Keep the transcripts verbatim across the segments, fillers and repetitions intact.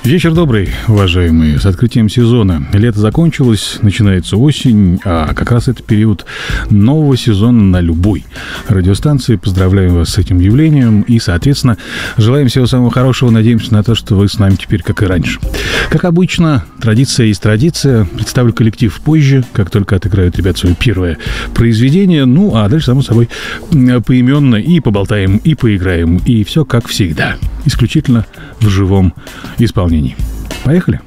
Вечер добрый, уважаемые. С открытием сезона. Лето закончилось, начинается осень, а как раз это период нового сезона на любой радиостанции. Поздравляем вас с этим явлением и, соответственно, желаем всего самого хорошего. Надеемся на то, что вы с нами теперь, как и раньше. Как обычно, традиция есть традиция. Представлю коллектив позже, как только отыграют ребят свое первое произведение. Ну, а дальше, само собой, поименно и поболтаем, и поиграем, и все как всегда. Исключительно в живом исполнении. Поехали!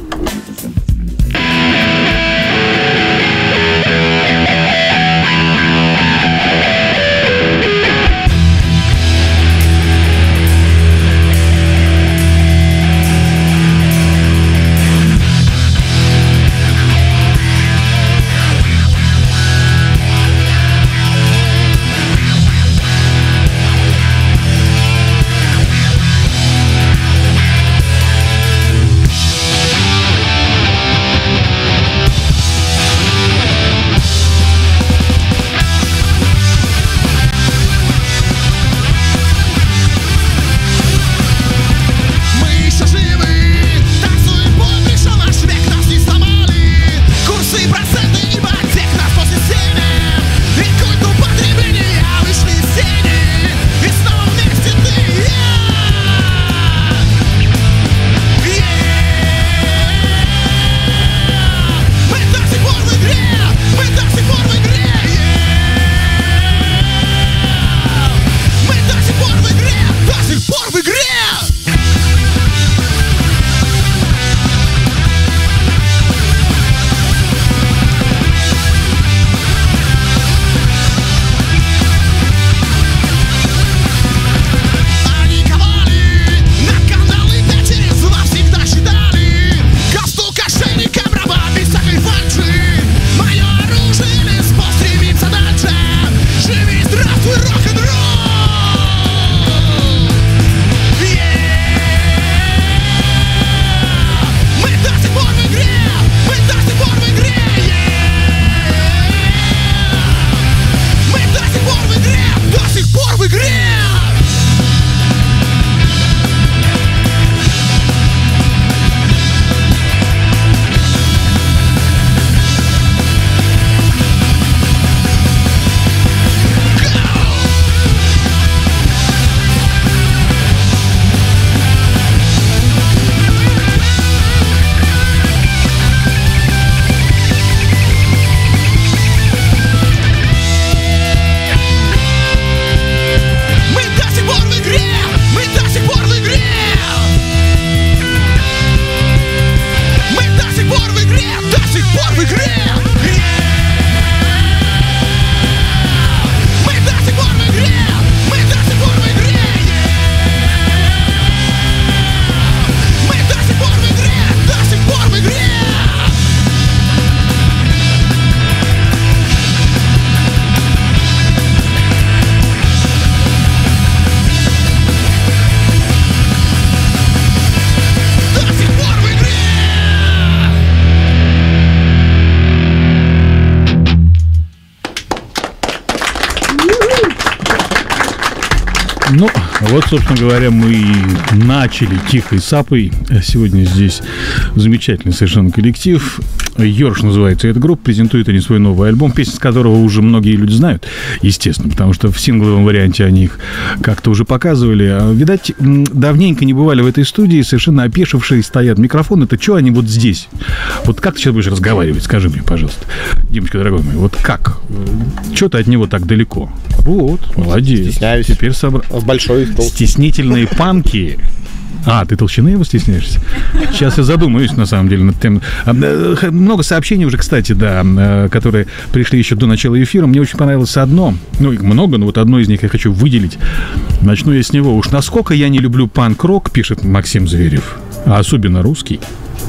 Ну, вот, собственно говоря, мы и начали тихой сапой. Сегодня здесь замечательный совершенно коллектив. Йорш называется эта группа, презентует они свой новый альбом, песни с которого уже многие люди знают, естественно, потому что в сингловом варианте они их как-то уже показывали. Видать, давненько не бывали в этой студии, совершенно опешившие стоят. Микрофон, это что они вот здесь? Вот как ты сейчас будешь разговаривать? Скажи мне, пожалуйста. Димочка, дорогой мой, вот как? Что ты от него так далеко? Вот, молодец. Стесняюсь. Теперь собрал. Большой стол. Стеснительные панки. А, ты толщины его стесняешься? Сейчас я задумаюсь, на самом деле, над тем. Много сообщений уже, кстати, да, которые пришли еще до начала эфира. Мне очень понравилось одно. Ну, их много, но вот одно из них я хочу выделить. Начну я с него. Уж насколько я не люблю панк-рок, пишет Максим Зверев, а особенно русский.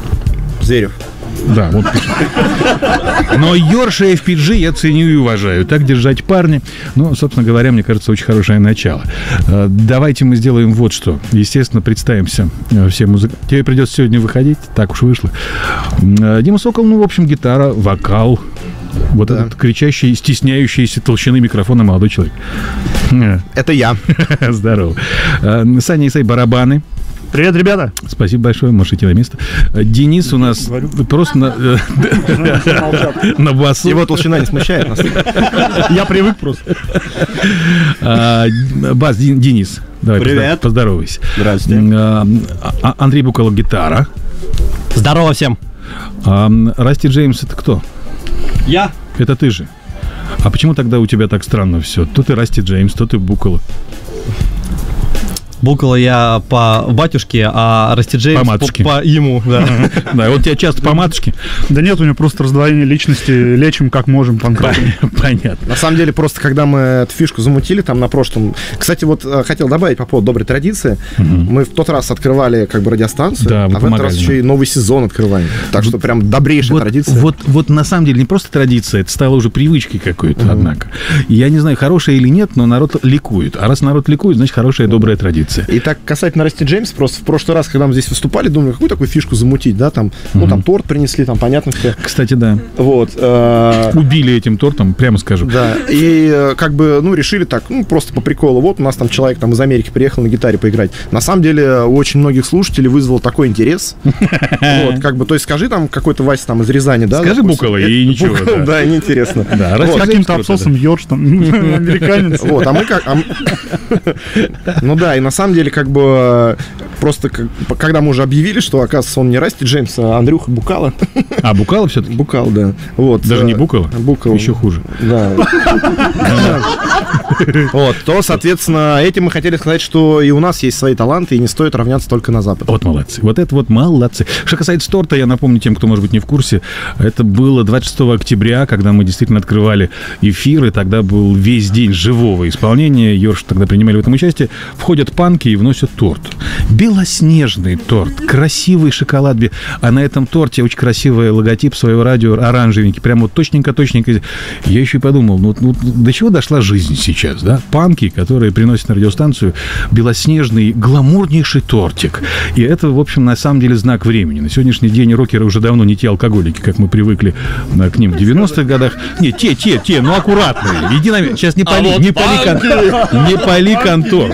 Зверев. Да, вот пишет. Но Йорша и эф пи джи я ценю и уважаю. Так держать, парни. Ну, собственно говоря, мне кажется, очень хорошее начало. Давайте мы сделаем вот что. Естественно, представимся все музыканты. Тебе придется сегодня выходить, так уж вышло. Дима Сокол, ну, в общем, гитара, вокал. Вот да. Этот кричащий, стесняющийся толщины микрофона молодой человек. Это я. Здорово. Саня Исай, барабаны. Привет, ребята. Спасибо большое, можете идти на место. Денис у нас Говорю. просто на, на басу. Его толщина не смущает нас. Я привык просто. Бас, Денис, давай. Привет. Поздоровайся. Здравствуйте. Андрей Буколов, гитара. Здорово всем. Расти Джеймс, это кто? Я. Это ты же. А почему тогда у тебя так странно все? То ты Расти Джеймс, то ты Буколов. Букола я по батюшке, а Расти Джеймс по, матушке. по, по ему. Да, да, вот тебя часто по матушке. Да нет, у него просто раздвоение личности, лечим как можем, панкратом. Понятно. На самом деле, просто когда мы эту фишку замутили там на прошлом... Кстати, вот хотел добавить по поводу доброй традиции. Угу. Мы в тот раз открывали как бы радиостанцию, да, а в этот раз еще и новый сезон открываем. Так что прям добрейшая вот, традиция. Вот, вот на самом деле не просто традиция, это стало уже привычкой какой-то, угу. однако. Я не знаю, хорошая или нет, но народ ликует. А раз народ ликует, значит, хорошая и добрая традиция. И так касательно на Расти Джеймс, просто в прошлый раз, когда мы здесь выступали, думали, какую такую фишку замутить, да, там, ну, там торт принесли, там, понятно, что... Кстати, да. Вот. Э... Убили этим тортом, прямо скажу. Да, и как бы, ну, решили так, ну, просто по приколу, вот у нас там человек там из Америки приехал на гитаре поиграть. На самом деле, у очень многих слушателей вызвал такой интерес. Вот, как бы, то есть, скажи там, какой-то Вася там из Рязани, да? Скажи Букола, и ничего. Да, неинтересно. Да, с каким-то абсосом Йорш, там, американец. Вот, а мы как... Ну да, и на самом деле, как бы... Просто как, когда мы уже объявили, что, оказывается, он не Расти Джеймс, а Андрюха Букала. А, Букала все-таки? Букал, да. Вот. Даже не Букала? Букал. Еще хуже. Да. Вот, то, соответственно, этим мы хотели сказать, что и у нас есть свои таланты, и не стоит равняться только на Запад. Вот молодцы. Вот это вот молодцы. Что касается торта, я напомню тем, кто, может быть, не в курсе, это было двадцать шестого октября, когда мы действительно открывали эфир, и тогда был весь день живого исполнения. Йорш тогда принимали в этом участие. Входят панки и вносят торт. Белоснежный торт, красивый шоколад. А на этом торте очень красивый логотип своего радио, оранжевенький, прям вот точненько-точненько. Я еще и подумал, ну, ну до чего дошла жизнь сейчас, да? Панки, которые приносят на радиостанцию белоснежный, гламурнейший тортик. И это, в общем, на самом деле знак времени. На сегодняшний день рокеры уже давно не те алкоголики, как мы привыкли к ним в девяностых годах. Не, те, те, те, ну аккуратные. Иди на... Сейчас не пали, а не, вот пали кон... не пали контору.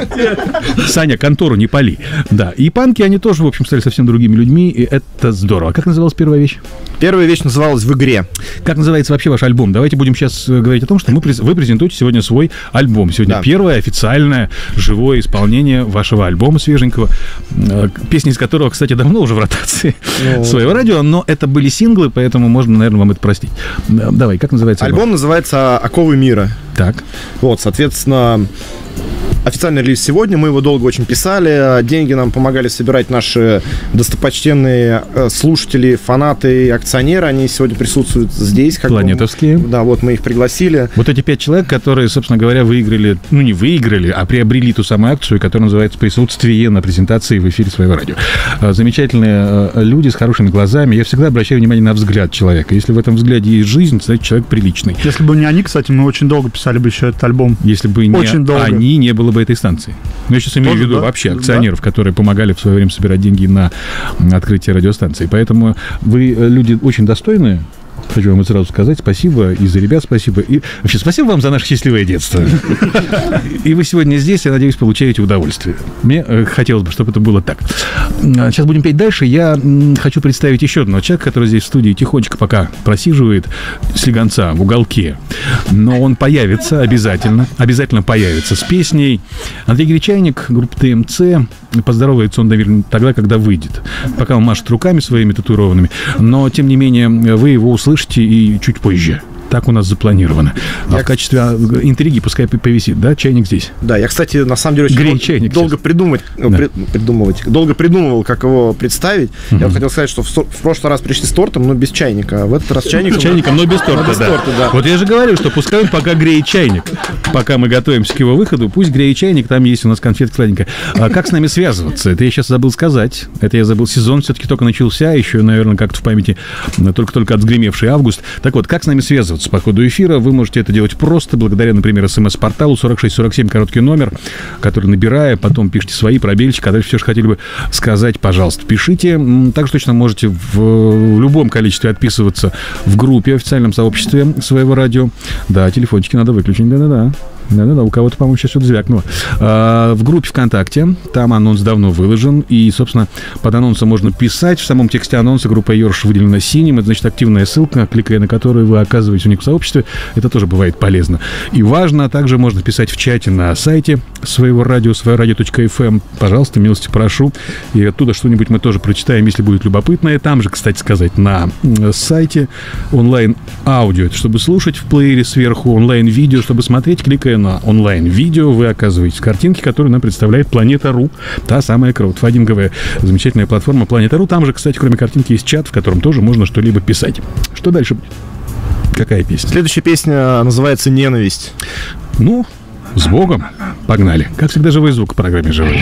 Саня, контору не пали. Да, и панки, они тоже, в общем, стали совсем другими людьми, и это здорово. Как называлась первая вещь? Первая вещь называлась «В игре». Как называется вообще ваш альбом? Давайте будем сейчас говорить о том, что мы, вы презентуете сегодня свой альбом. Сегодня да. первое официальное живое исполнение вашего альбома свеженького, песни из которого, кстати, давно уже в ротации ну, своего радио, но это были синглы, поэтому можно, наверное, вам это простить. Давай, как называется альбом? Альбом называется «Оковы мира». Так. Вот, соответственно... Официальный релиз сегодня, мы его долго очень писали, деньги нам помогали собирать наши достопочтенные слушатели, фанаты, акционеры, они сегодня присутствуют здесь. Как Планетовские. Бы, да, вот мы их пригласили. Вот эти пять человек, которые, собственно говоря, выиграли, ну не выиграли, а приобрели ту самую акцию, которая называется «Присутствие на презентации в эфире своего радио». Замечательные люди с хорошими глазами. Я всегда обращаю внимание на взгляд человека. Если в этом взгляде есть жизнь, значит, человек приличный. Если бы не они, кстати, мы очень долго писали бы еще этот альбом. Если бы не очень долго. Они, не было бы этой станции. Но я сейчас имею в виду да? вообще акционеров, да? которые помогали в свое время собирать деньги на открытие радиостанции. Поэтому вы люди очень достойные. Хочу вам сразу сказать спасибо, и за ребят спасибо, и вообще спасибо вам за наше счастливое детство. И вы сегодня здесь, я надеюсь, получаете удовольствие. Мне хотелось бы, чтобы это было так. Сейчас будем петь дальше. Я хочу представить еще одного человека, который здесь в студии тихонечко пока просиживает слегонца в уголке. Но он появится обязательно, обязательно появится с песней. Андрей Гречайник, группа ТМЦ. Поздоровается он, наверное, тогда, когда выйдет. Пока он машет руками своими татуированными. Но, тем не менее, вы его услышите и чуть позже. Так у нас запланировано. А я... в качестве интриги пускай повисит, да, чайник здесь. Да, я, кстати, на самом деле очень чайник долго придумать, да. при, придумывать, долго придумывал, как его представить. Uh-huh. Я вот хотел сказать, что в, в прошлый раз пришли с тортом, но без чайника, а в этот раз чайником. С чайником, но без торта, но без да. торта, да. Вот я же говорю, что пускай он пока греет чайник. Пока мы готовимся к его выходу, пусть греет чайник, там есть у нас конфетка сладенькая. А как с нами связываться? Это я сейчас забыл сказать. Это я забыл. Сезон все-таки только начался, еще, наверное, как-то в памяти только-только отгремевший август. Так вот, как с нами связываться по ходу эфира? Вы можете это делать просто благодаря, например, смс-порталу сорок шесть сорок семь, короткий номер, который, набирая, потом пишите свои пробельчики, а дальше все, что хотели бы сказать, пожалуйста, пишите. Также точно можете в, в любом количестве отписываться в группе, в официальном сообществе своего радио. Да, телефончики надо выключить, да-да-да. Да-да-да, у кого-то, по-моему, сейчас что-то звякнуло. А, в группе ВКонтакте, там анонс давно выложен, и, собственно, под анонсом можно писать. В самом тексте анонса группа Ёрш выделена синим, это значит активная ссылка, кликая на которую вы оказываетесь у них в сообществе. Это тоже бывает полезно. И важно, также можно писать в чате на сайте своего радио, свое радио точка эф эм. Пожалуйста, милости прошу. И оттуда что-нибудь мы тоже прочитаем, если будет любопытно. И там же, кстати сказать, на сайте онлайн-аудио, это чтобы слушать в плеере сверху, онлайн-видео, чтобы смотреть, кликая на онлайн-видео, вы оказываетесь в картинке, которую нам представляет Планета.ру, та самая краудфандинговая замечательная платформа Планета.ру. Там же, кстати, кроме картинки, есть чат, в котором тоже можно что-либо писать. Что дальше будет? Какая песня? Следующая песня называется «Ненависть». Ну, с Богом. Погнали. Как всегда, живой звук в программе «Живой».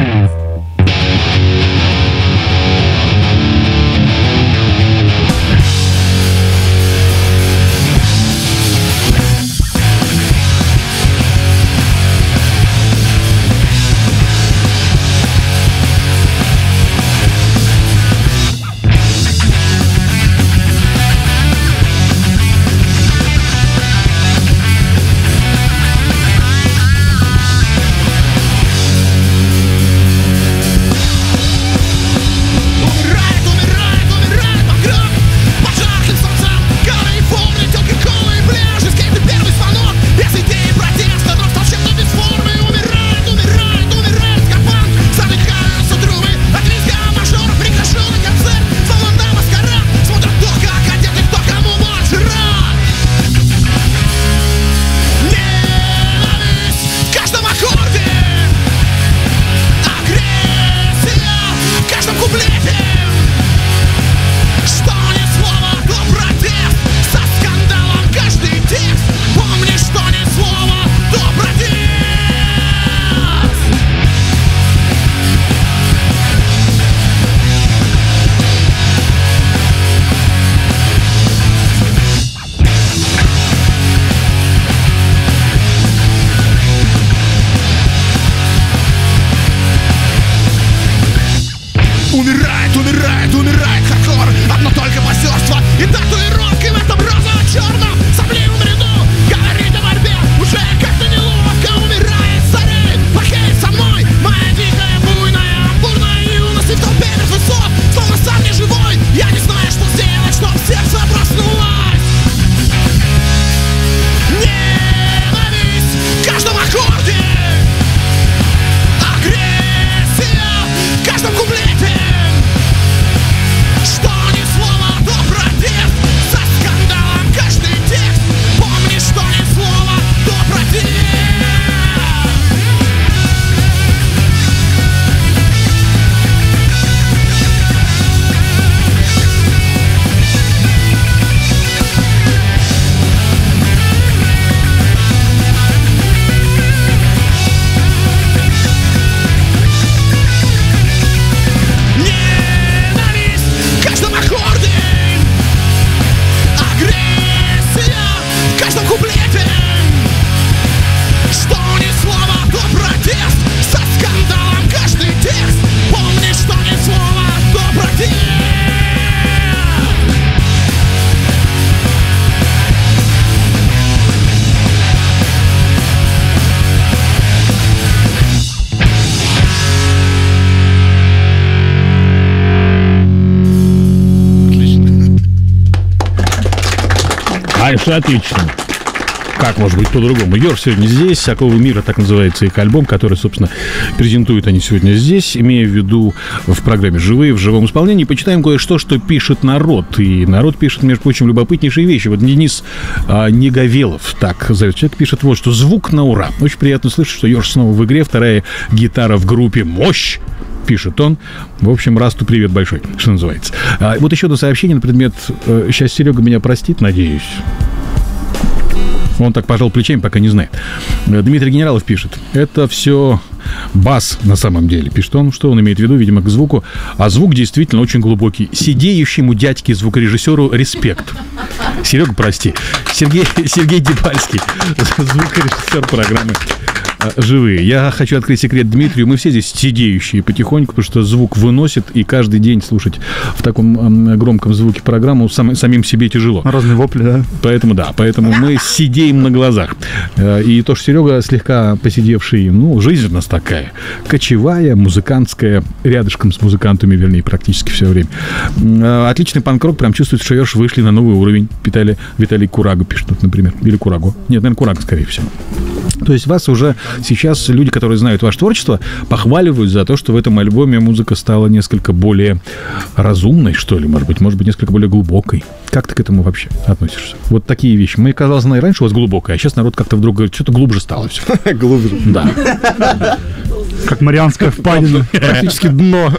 Дальше отлично. Как может быть по-другому? Ёрш сегодня здесь, «Всякого мира», так называется их альбом, который, собственно, презентуют они сегодня здесь, имея в виду в программе «Живые», в живом исполнении. Почитаем кое-что, что пишет народ. И народ пишет, между прочим, любопытнейшие вещи. Вот Денис а, Неговелов, так зовет человек, пишет вот, что звук на ура. Очень приятно слышать, что Ёрш снова в игре, вторая гитара в группе. Мощь! Пишет он. В общем, Расту привет большой, что называется. А, вот еще одно сообщение на предмет... Э, сейчас Серега меня простит, надеюсь. Он так пожал плечами, пока не знает. Дмитрий Генералов пишет. Это все бас на самом деле. Пишет он, что он имеет в виду, видимо, к звуку. А звук действительно очень глубокий. Сидеющему дядьке звукорежиссеру респект. Серега, прости. Сергей, Сергей Дебальский, звукорежиссер программы «Живые». Я хочу открыть секрет Дмитрию. Мы все здесь сидеющие потихоньку, потому что звук выносит, и каждый день слушать в таком громком звуке программу сам, самим себе тяжело. Разные вопли, да? Поэтому, да, поэтому мы сидеем на глазах. И то, что Серега слегка посидевший, ну, жизнь у нас такая. Кочевая, музыкантская, рядышком с музыкантами, вернее, практически все время. Отличный панк-рок, прям чувствуется, что Ерш вышли на новый уровень. Виталий, Виталий Кураго пишет, например. Или Кураго. Нет, наверное, Кураго, скорее всего. То есть вас уже сейчас люди, которые знают ваше творчество, похваливают за то, что в этом альбоме музыка стала несколько более разумной, что ли, может быть, может быть, несколько более глубокой. Как ты к этому вообще относишься? Вот такие вещи. Мне казалось, она и раньше у вас глубокая, а сейчас народ как-то вдруг говорит, что-то глубже стало все. Глубже. Да. Как Марианская впадина. Практически дно.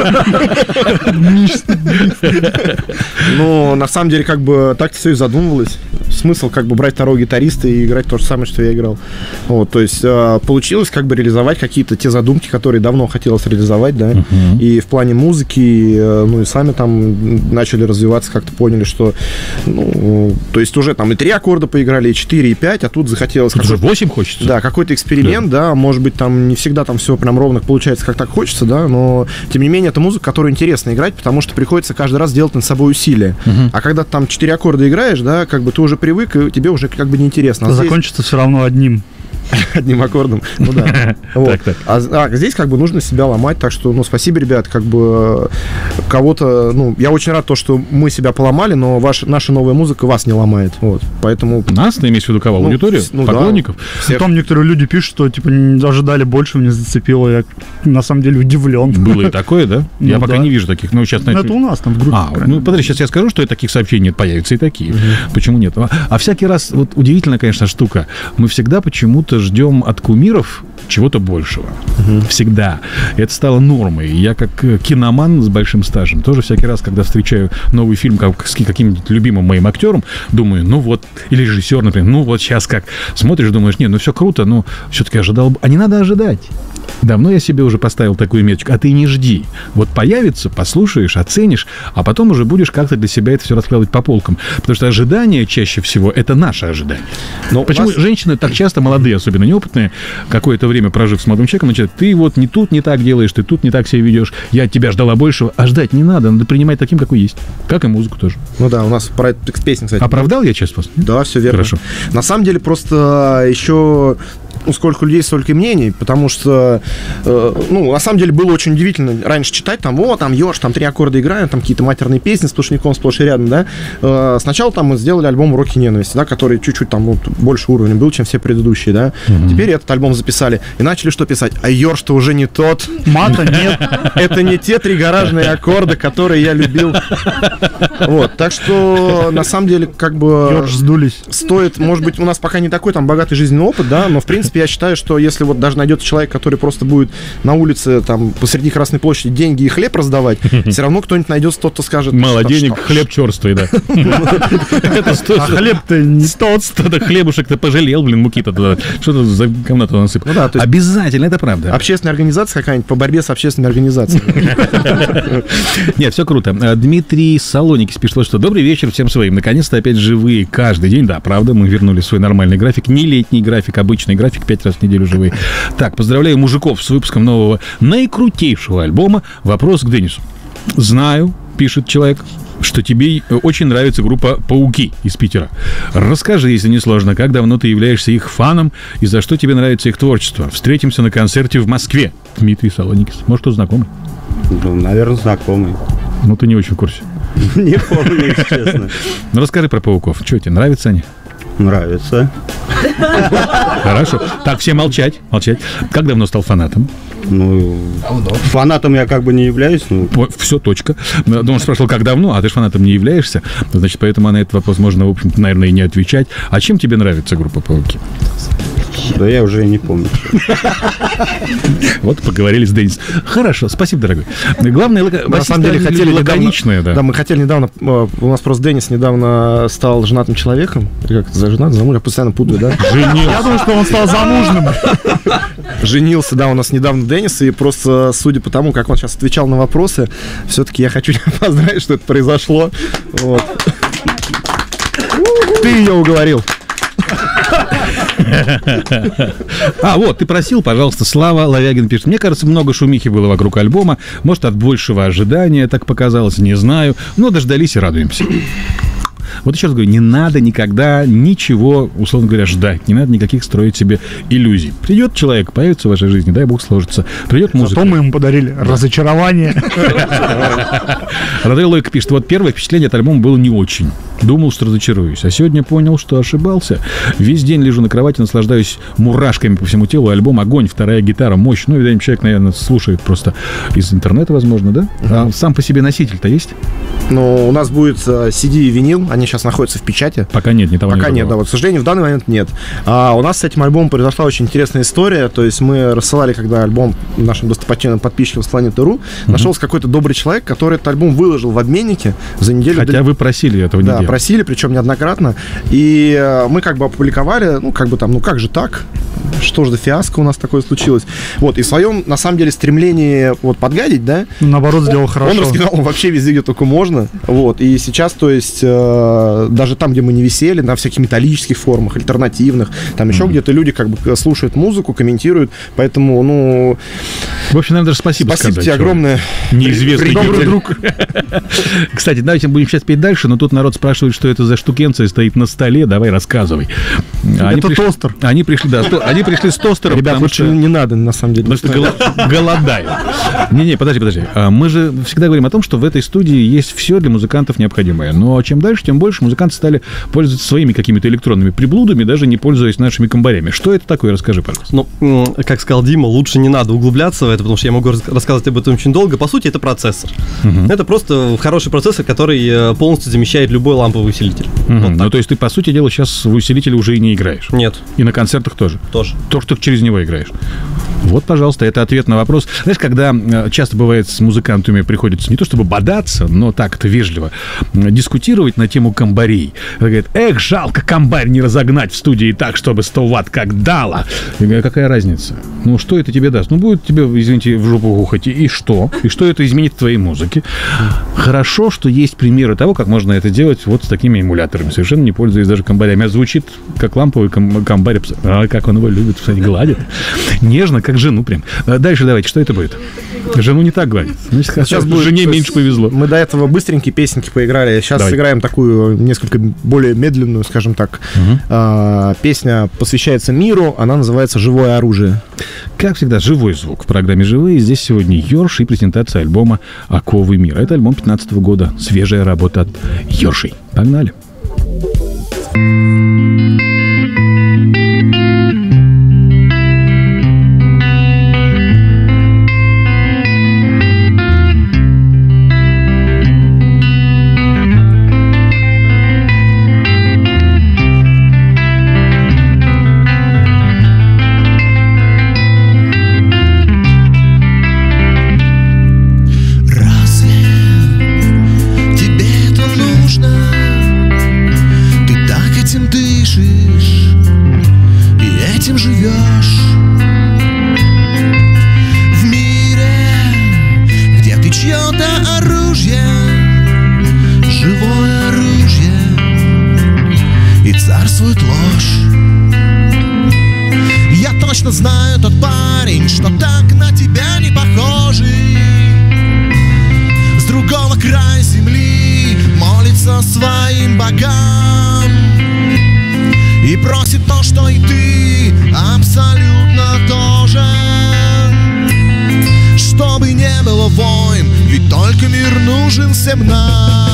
Ну, на самом деле, как бы так все и задумывалось. Смысл как бы брать второго гитариста и играть то же самое, что я играл. Вот, то есть получилось как бы реализовать какие-то те задумки, которые давно хотелось реализовать, да. Uh-huh. И в плане музыки, ну и сами там начали развиваться, как-то поняли, что, ну, то есть уже там и три аккорда поиграли, и четыре, и пять, а тут захотелось... Тут уже восемь хочется. Да, какой-то эксперимент, да. да, может быть, там не всегда там все прям ровно получается, как так хочется, да, но тем не менее это музыка, которую интересно играть, потому что приходится каждый раз делать над собой усилия. Uh-huh. А когда ты там четыре аккорда играешь, да, как бы ты уже привык, и тебе уже как бы неинтересно. А закончится здесь... все равно одним. Одним аккордом. Ну да. Вот. Так, так. А, а здесь как бы нужно себя ломать, так что, ну, спасибо, ребят, как бы кого-то, ну, я очень рад то, что мы себя поломали, но ваш, наша новая музыка вас не ломает, вот, поэтому... Нас, ты имеешь в виду кого? Ну, аудиторию? Ну, поклонников? Да. Потом некоторые люди пишут, что, типа, не ожидали больше, не зацепило, я на самом деле удивлен. Было и такое, да? Ну, я да. пока не вижу таких, ну, сейчас... Это у нас там в группе. А, ну, подожди, сейчас я скажу, что таких сообщений нет, появятся и такие. Угу. Почему нет? А, а всякий раз, вот удивительная, конечно, штука, мы всегда почему-то ждем от кумиров чего-то большего. Uh-huh. Всегда. Это стало нормой. Я как киноман с большим стажем тоже всякий раз, когда встречаю новый фильм как, с каким-нибудь любимым моим актером, думаю, ну вот, или режиссер, например, ну вот сейчас как смотришь, думаешь, нет, ну все круто, но все-таки ожидал бы. А не надо ожидать. Давно я себе уже поставил такую меточку. А ты не жди. Вот появится, послушаешь, оценишь, а потом уже будешь как-то для себя это все раскладывать по полкам. Потому что ожидание чаще всего это наше ожидание. Но почему вас... женщины так часто, молодые, особенно неопытные, какое-то время прожив с молодым человеком, начинают, ты вот не тут не так делаешь, ты тут не так себя ведешь, я от тебя ждала большего. А ждать не надо, надо принимать таким, какой есть. Как и музыку тоже. Ну да, у нас про это песня, кстати. Оправдал я часть после? Да, все верно. Хорошо. На самом деле просто еще... Ну, сколько людей, столько и мнений, потому что, э, ну, на самом деле было очень удивительно раньше читать, там, о, там, Ёж, там три аккорда играем, там какие-то матерные песни с сплошняком сплошь и рядом, да. Э, сначала там мы сделали альбом «Уроки ненависти», да, который чуть-чуть там вот, больше уровня был, чем все предыдущие, да. Mm-hmm. Теперь этот альбом записали и начали что писать? А Ёж-то уже не тот. Мата нет. Это не те три гаражные аккорды, которые я любил. Вот, так что, на самом деле, как бы... Ёж сдулись. Стоит, может быть, у нас пока не такой там богатый жизненный опыт, да, но, в принципе, я считаю, что если вот даже найдется человек, который просто будет на улице, там, посреди Красной площади деньги и хлеб раздавать, все равно кто-нибудь найдется, тот, кто скажет... Мало денег, хлеб черствый, да. А хлеб-то не тот. Что-то хлебушек-то пожалел, блин, муки-то туда. Что-то за говна туда насыпал. Обязательно, это правда. Общественная организация какая-нибудь по борьбе с общественной организацией. Нет, все круто. Дмитрий Салоникис пишет, что добрый вечер всем своим. Наконец-то опять живые каждый день. Да, правда, мы вернули свой нормальный график. Не летний график, обычный график, пять раз в неделю живые. Так, поздравляю мужиков с выпуском нового наикрутейшего альбома. Вопрос к Денису. Знаю, пишет человек, что тебе очень нравится группа «Пауки» из Питера. Расскажи, если не сложно, как давно ты являешься их фаном и за что тебе нравится их творчество. Встретимся на концерте в Москве. Дмитрий Салоникис. Может, кто знакомый? Ну, наверное, знакомый. Ну, ты не очень в курсе. Не помню, если честно. Ну, расскажи про «Пауков». Что, тебе нравятся они? Нравится. Хорошо. Так, все молчать. Молчать. Как давно стал фанатом? Ну, фанатом я как бы не являюсь. Ну. Все, точка. Он спрашивал, как давно, а ты же фанатом не являешься. Значит, поэтому на этот вопрос можно, в общем-то, наверное, и не отвечать. А чем тебе нравится группа «Пауки»? Да я уже и не помню. Вот поговорили с Денисом. Хорошо, спасибо, дорогой. Главное, на самом деле хотели лаконичное, да. Да, мы хотели недавно, у нас просто Денис недавно стал женатым человеком. Как это, за женат, замуж, я постоянно путаю, да? Женился. Я думаю, что он стал замужным. Женился, да, у нас недавно Денис, и просто, судя по тому, как он сейчас отвечал на вопросы, все-таки я хочу поздравить, что это произошло. Вот. Ты ее уговорил. А, вот, ты просил, пожалуйста, Слава Лавягин пишет. Мне кажется, много шумихи было вокруг альбома. Может, от большего ожидания так показалось, не знаю. Но дождались и радуемся. Вот еще раз говорю, не надо никогда ничего, условно говоря, ждать. Не надо никаких строить себе иллюзий. Придет человек, появится в вашей жизни, дай бог сложится. Придет музыка. Зато мы ему подарили разочарование. Радрей Лойк пишет, вот первое впечатление от альбома было не очень. Думал, что разочаруюсь. А сегодня понял, что ошибался. Весь день лежу на кровати, наслаждаюсь мурашками по всему телу. Альбом огонь, вторая гитара, мощь. Ну, видимо, человек, наверное, слушает просто из интернета, возможно, да? А сам по себе носитель-то есть? Ну, у нас будет си ди и винил. Они сейчас находятся в печати. Пока нет, ни того, Пока ни нет, да. Вот, к сожалению, в данный момент нет. А у нас с этим альбомом произошла очень интересная история. То есть мы рассылали, когда альбом нашим достопочтенным подписчикам с Планеты точка ру, угу. Нашелся какой-то добрый человек, который этот альбом выложил в обменнике за неделю. Хотя до... вы просили этого не Да, делать. просили, причем неоднократно. И мы как бы опубликовали, ну, как бы там, ну, как же так? Что же за фиаско у нас такое случилось? Вот, и в своем, на самом деле, стремлении вот подгадить, да? Наоборот, сделал он, хорошо. Он раскидал вообще везде, где только можно. Вот, и сейчас, то есть, э, даже там, где мы не висели, на всяких металлических форумах, альтернативных, там еще mm-hmm. где-то люди как бы слушают музыку, комментируют, поэтому, ну... В общем, наверное, даже спасибо, спасибо сказать. Спасибо тебе огромное. Неизвестный добрый друг. Кстати, давайте будем сейчас петь дальше, но тут народ спрашивает, что это за штукенция стоит на столе. Давай, рассказывай. Это тостер. Они пришли, да, они пришли с тостером. Ребят, лучше не надо, на самом деле. Потому что голодают. Не-не, подожди, подожди. Мы же всегда говорим о том, что в этой студии есть все для музыкантов необходимое. Но чем дальше, тем больше музыканты стали пользоваться своими какими-то электронными приблудами, даже не пользуясь нашими комбарями. Что это такое? Расскажи, пожалуйста. Ну, как сказал Дима, лучше не надо углубляться в это, потому что я могу рассказывать об этом очень долго. По сути, это процессор. Угу. Это просто хороший процессор, который полностью замещает любой ламповый усилитель. Угу. Вот ну, то есть ты, по сути дела, сейчас в усилителе уже и не играешь? Нет. И на концертах тоже? Тоже. То, что через него играешь. Вот, пожалуйста, это ответ на вопрос. Знаешь, когда часто бывает с музыкантами приходится не то чтобы бодаться, но так-то вежливо дискутировать на тему комбарей. Говорит, эх, жалко комбарь не разогнать в студии так, чтобы сто ватт как дало. Я говорю, какая разница? Ну, что это тебе даст? Ну, будет тебе, извините, в жопу гухать. И что? И что это изменит в твоей музыке? Хорошо, что есть примеры того, как можно это делать вот с такими эмуляторами, совершенно не пользуясь даже комбарями. А звучит как ламповый ком- комбарь. А, как он его любит, кстати, гладит. Нежно, как жену прям. Дальше давайте, что это будет? Жену не так гладит. Значит, сейчас будет, жене меньше повезло. Мы до этого быстренькие песенки поиграли. Сейчас Давай. сыграем такую несколько более медленную, скажем так. Угу. А, песня посвящается миру. Она называется «Живое оружие». Как всегда, живой звук в программе «Живые». Здесь сегодня Йорш и презентация альбома «Оковы мира». Это альбом пятнадцатого года. Свежая работа от Йоршей. Погнали. Знаю, тот парень, что так на тебя не похожий, с другого края земли молится своим богам и просит то, что и ты абсолютно тоже, чтобы не было войн, ведь только мир нужен всем нам.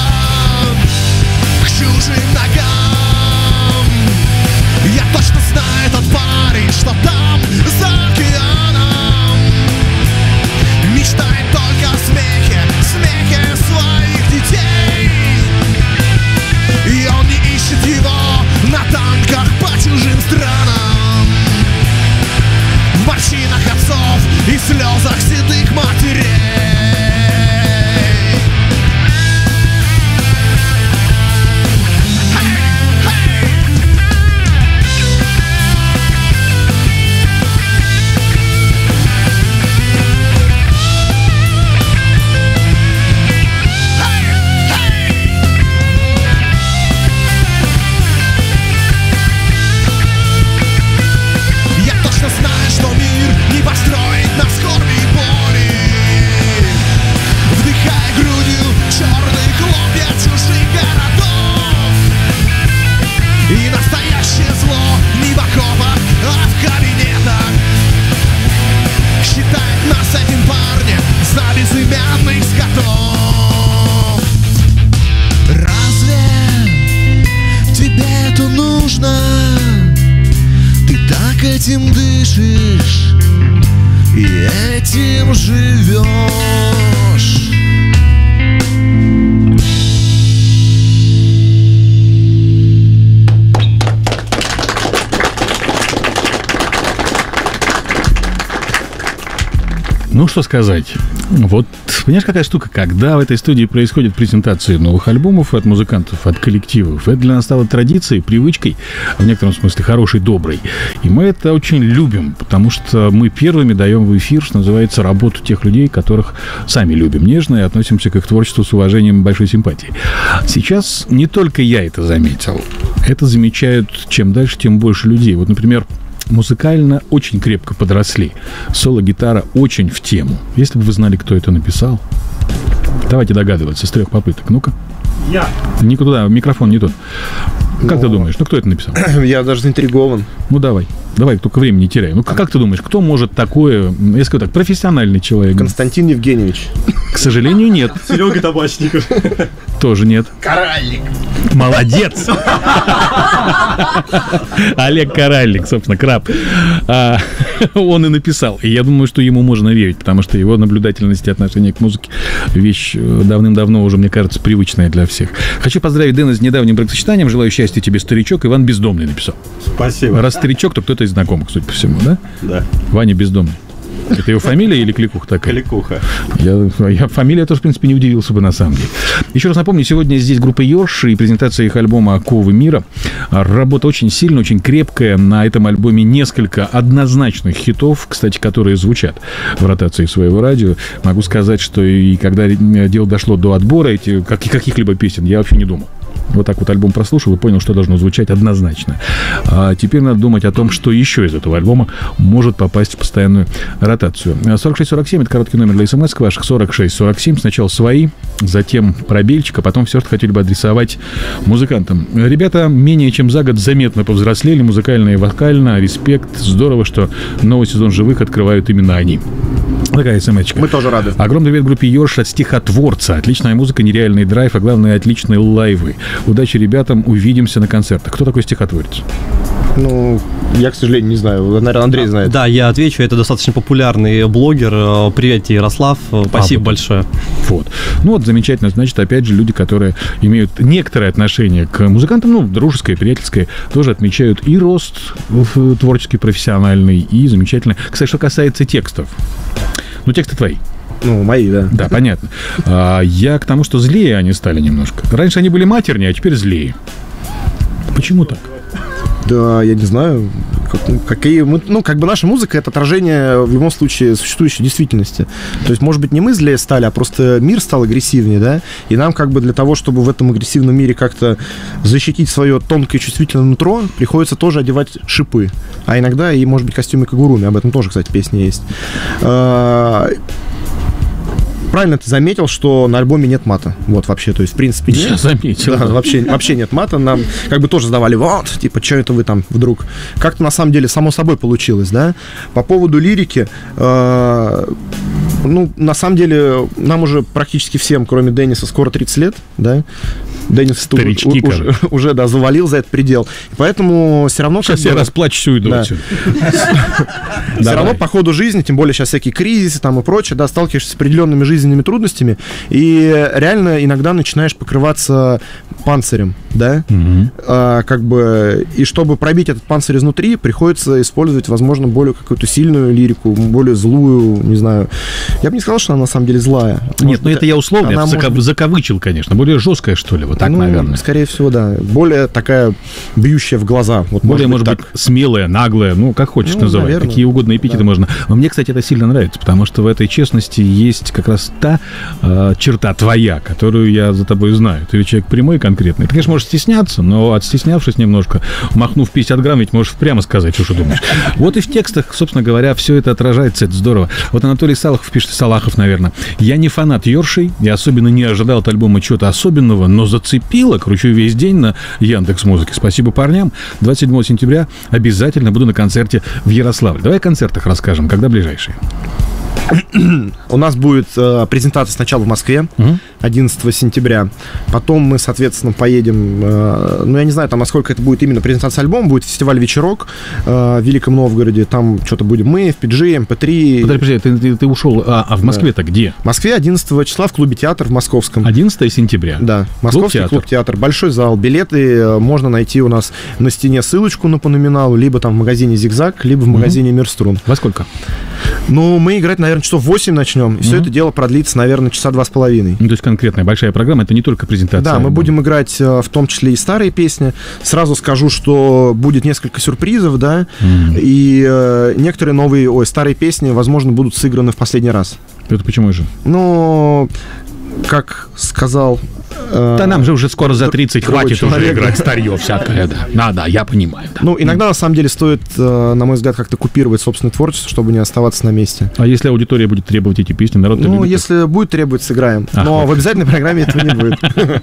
Точно знаю. этим дышишь и этим живешь. Ну, что сказать. Вот, понимаешь, какая штука, когда в этой студии происходят презентации новых альбомов от музыкантов, от коллективов, это для нас стало традицией, привычкой, в некотором смысле хорошей, доброй. И мы это очень любим, потому что мы первыми даем в эфир, что называется, работу тех людей, которых сами любим нежно и относимся к их творчеству с уважением и большой симпатией. Сейчас не только я это заметил. Это замечают чем дальше, тем больше людей. Вот, например, музыкально очень крепко подросли. Соло-гитара очень в тему. Если бы вы знали, кто это написал, давайте догадываться с трех попыток. Ну-ка. Я. Никуда, микрофон не тот. Как Ну, ты думаешь, ну кто это написал? Я даже заинтригован. Ну давай, давай, только времени не теряй. Ну как ты думаешь, кто может такое, я скажу так, профессиональный человек? Константин Евгеньевич. К сожалению, нет. Серега Табачников. Тоже нет. Кораллик. Молодец! Олег Кораллик, собственно, краб. А, он и написал. И я думаю, что ему можно верить, потому что его наблюдательность и отношение к музыке вещь давным-давно уже, мне кажется, привычная для всех. Хочу поздравить Дэна с недавним бракосочетанием. Желаю счастья тебе, старичок. Иван Бездомный написал. Спасибо. Раз старичок, то кто-то из знакомых, судя по всему, да? Да. Ваня Бездомный. Это его фамилия или кликуха такая? Кликуха. Я, я фамилия тоже, в принципе, не удивился бы на самом деле. Еще раз напомню, сегодня здесь группа Йорш и презентация их альбома «Оковы мира». Работа очень сильная, очень крепкая. На этом альбоме несколько однозначных хитов, кстати, которые звучат в ротации своего радио. Могу сказать, что и когда дело дошло до отбора эти, как, каких-либо песен, я вообще не думал. Вот так вот альбом прослушал и понял, что должно звучать однозначно. А теперь надо думать о том, что еще из этого альбома может попасть в постоянную ротацию. сорок шесть сорок семь — это короткий номер для смс ваших. Сорок шесть сорок семь. Сначала свои, затем пробельчик, а потом все, что хотели бы адресовать музыкантам. Ребята менее чем за год заметно повзрослели, музыкально и вокально. Респект. Здорово, что новый сезон живых открывают именно они. Такая смс-очка. Мы тоже рады. Огромный привет группе Йорш от стихотворца. Отличная музыка, нереальный драйв, а главное, отличные лайвы. Удачи ребятам, увидимся на концертах. Кто такой стихотворец? Ну, я, к сожалению, не знаю. Наверное, Андрей знает. Да, я отвечу. Это достаточно популярный блогер. Привет тебе, Ярослав. Спасибо А, большое. Вот. Ну вот, замечательно. Значит, опять же, люди, которые имеют некоторое отношение к музыкантам, ну, дружеское, приятельское, тоже отмечают и рост творческий, профессиональный, и замечательно. Кстати, что касается текстов. Ну, тексты твои. Ну, мои, да. Да, понятно. А, я к тому, что злее они стали немножко. Раньше они были матернее, а теперь злее. Почему так? Да, я не знаю, как, ну, какие мы, ну, как бы наша музыка — это отражение в любом случае существующей действительности. То есть, может быть, не мы злее стали, а просто мир стал агрессивнее, да, и нам как бы для того, чтобы в этом агрессивном мире как-то защитить свое тонкое чувствительное нутро, приходится тоже одевать шипы, а иногда и, может быть, костюмы Кагуруми, об этом тоже, кстати, песня есть. Правильно ты заметил, что на альбоме нет мата. Вот, вообще, то есть, в принципе, нет. Я заметил. Да, вообще, вообще нет мата. Нам как бы тоже задавали, вот, типа, что это вы там вдруг? Как-то, на самом деле, само собой получилось, да? По поводу лирики, э, ну, на самом деле, нам уже практически всем, кроме Денниса, скоро тридцать лет, да? Деннис Старички, уже, уже, уже, да, завалил за этот предел. И поэтому все равно... Сейчас я расплачусь и уйду да. отсюда. Все равно по ходу жизни, тем более сейчас всякие кризисы там и прочее, да, сталкиваешься с определенными жизненными трудностями, и реально иногда начинаешь покрываться панцирем, да, Угу. а, как бы, и чтобы пробить этот панцирь изнутри, приходится использовать, возможно, более какую-то сильную лирику, более злую, не знаю. Я бы не сказал, что она на самом деле злая. Нет, Может ну быть, это я условно, она это может зака- быть- закавычил, конечно. Более жесткая, что ли, вот так, ну, наверное. скорее всего, да. Более такая бьющая в глаза. Вот, Более, может может быть, быть, смелая, наглая, ну, как хочешь Ну, называй. наверное. Какие угодно эпитеты Да. можно. Но мне, кстати, это сильно нравится, потому что в этой честности есть как раз та э, черта твоя, которую я за тобой знаю. Ты ведь человек прямой и конкретный. Ты, конечно, можешь стесняться, но отстеснявшись немножко, махнув пятьдесят грамм, ведь можешь прямо сказать, что, что думаешь. Вот и в текстах, собственно говоря, все это отражается, это здорово. Вот Анатолий Салахов пишет, Салахов, наверное. Я не фанат Йоршей, я особенно не ожидал от альбома чего-то особенного, но зацепило, кручу весь день на Яндекс.Музыке. Спасибо парням. двадцать седьмого сентября обязательно буду на концерте в Ярославле. Давай о концертах расскажем. Когда ближайшие? У нас будет э, презентация сначала в Москве, одиннадцатого сентября. Потом мы, соответственно, поедем, э, ну, я не знаю, там, насколько это будет именно презентация альбома, будет фестиваль «Вечерок» э, в Великом Новгороде. Там что-то будем мы, эф пи джи, эм пэ три. Подожди, подожди, ты, ты, ты ушел, а, а в Москве-то да. где? В Москве одиннадцатого числа в клубе «Театр» в Московском. одиннадцатого сентября? Да, Московский клуб-театр. клуб-театр. Большой зал. Билеты можно найти у нас на стене, ссылочку на по номиналу, либо там в магазине «Зигзаг», либо в магазине «Мир струн». Во сколько? Ну, мы играть, наверное, часов восемь начнем, и mm-hmm. все это дело продлится, наверное, часа два с половиной. Ну, то есть конкретная большая программа, это не только презентация. Да, мы будем играть в том числе и старые песни. Сразу скажу, что будет несколько сюрпризов, да, mm-hmm. и э, некоторые новые, ой, старые песни, возможно, будут сыграны в последний раз. Это почему же? Ну, как сказал... Да нам же уже скоро за тридцать хватит человек. Уже играть старье всякое, да. Да, да, я понимаю. Да. Ну, иногда, на самом деле, стоит, на мой взгляд, как-то купировать собственное творчество, чтобы не оставаться на месте. А если аудитория будет требовать эти песни, народ Ну, если будет требовать, сыграем. Ах, но вот. В обязательной программе этого не будет.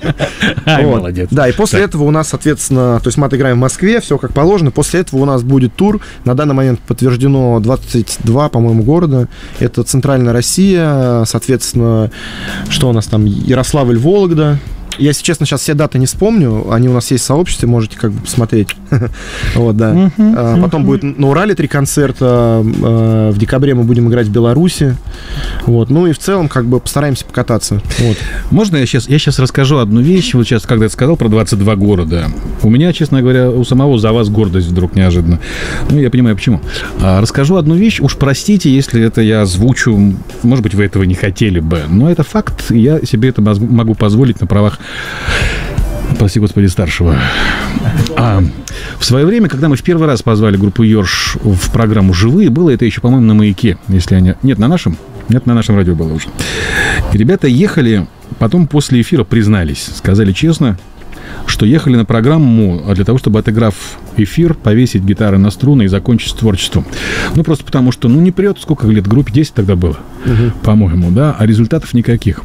Ай, молодец. Да, и после этого у нас, соответственно, то есть мы отыграем в Москве, все как положено. После этого у нас будет тур. На данный момент подтверждено двадцать два, по-моему, города. Это Центральная Россия, соответственно, что у нас там, Ярославль, Вологда. Я, если честно, сейчас все даты не вспомню. Они у нас есть в сообществе, можете как бы посмотреть. Вот, да. Uh-huh, uh-huh. Потом будет на Урале три концерта. В декабре мы будем играть в Беларуси. Вот. Ну и в целом как бы постараемся покататься. Вот. Можно я сейчас, я сейчас расскажу одну вещь? Вот сейчас, когда я сказал про двадцать два города, у меня, честно говоря, у самого за вас гордость вдруг неожиданно. Ну, я понимаю, почему. А, расскажу одну вещь. Уж простите, если это я озвучу. Может быть, вы этого не хотели бы. Но это факт. Я себе это могу позволить на правах, прости господи, старшего. А, в свое время, когда мы в первый раз позвали группу «Ёрш» в программу «Живые», было это еще, по-моему, на «Маяке», если они... Нет, на нашем? Нет, на нашем радио было уже. И ребята ехали, потом после эфира признались, сказали честно, что ехали на программу для того, чтобы, отыграв эфир, повесить гитары на струны и закончить с творчеством. Ну, просто потому что, ну, не прет, сколько лет, группе десять тогда было, угу. по-моему, да, а результатов никаких.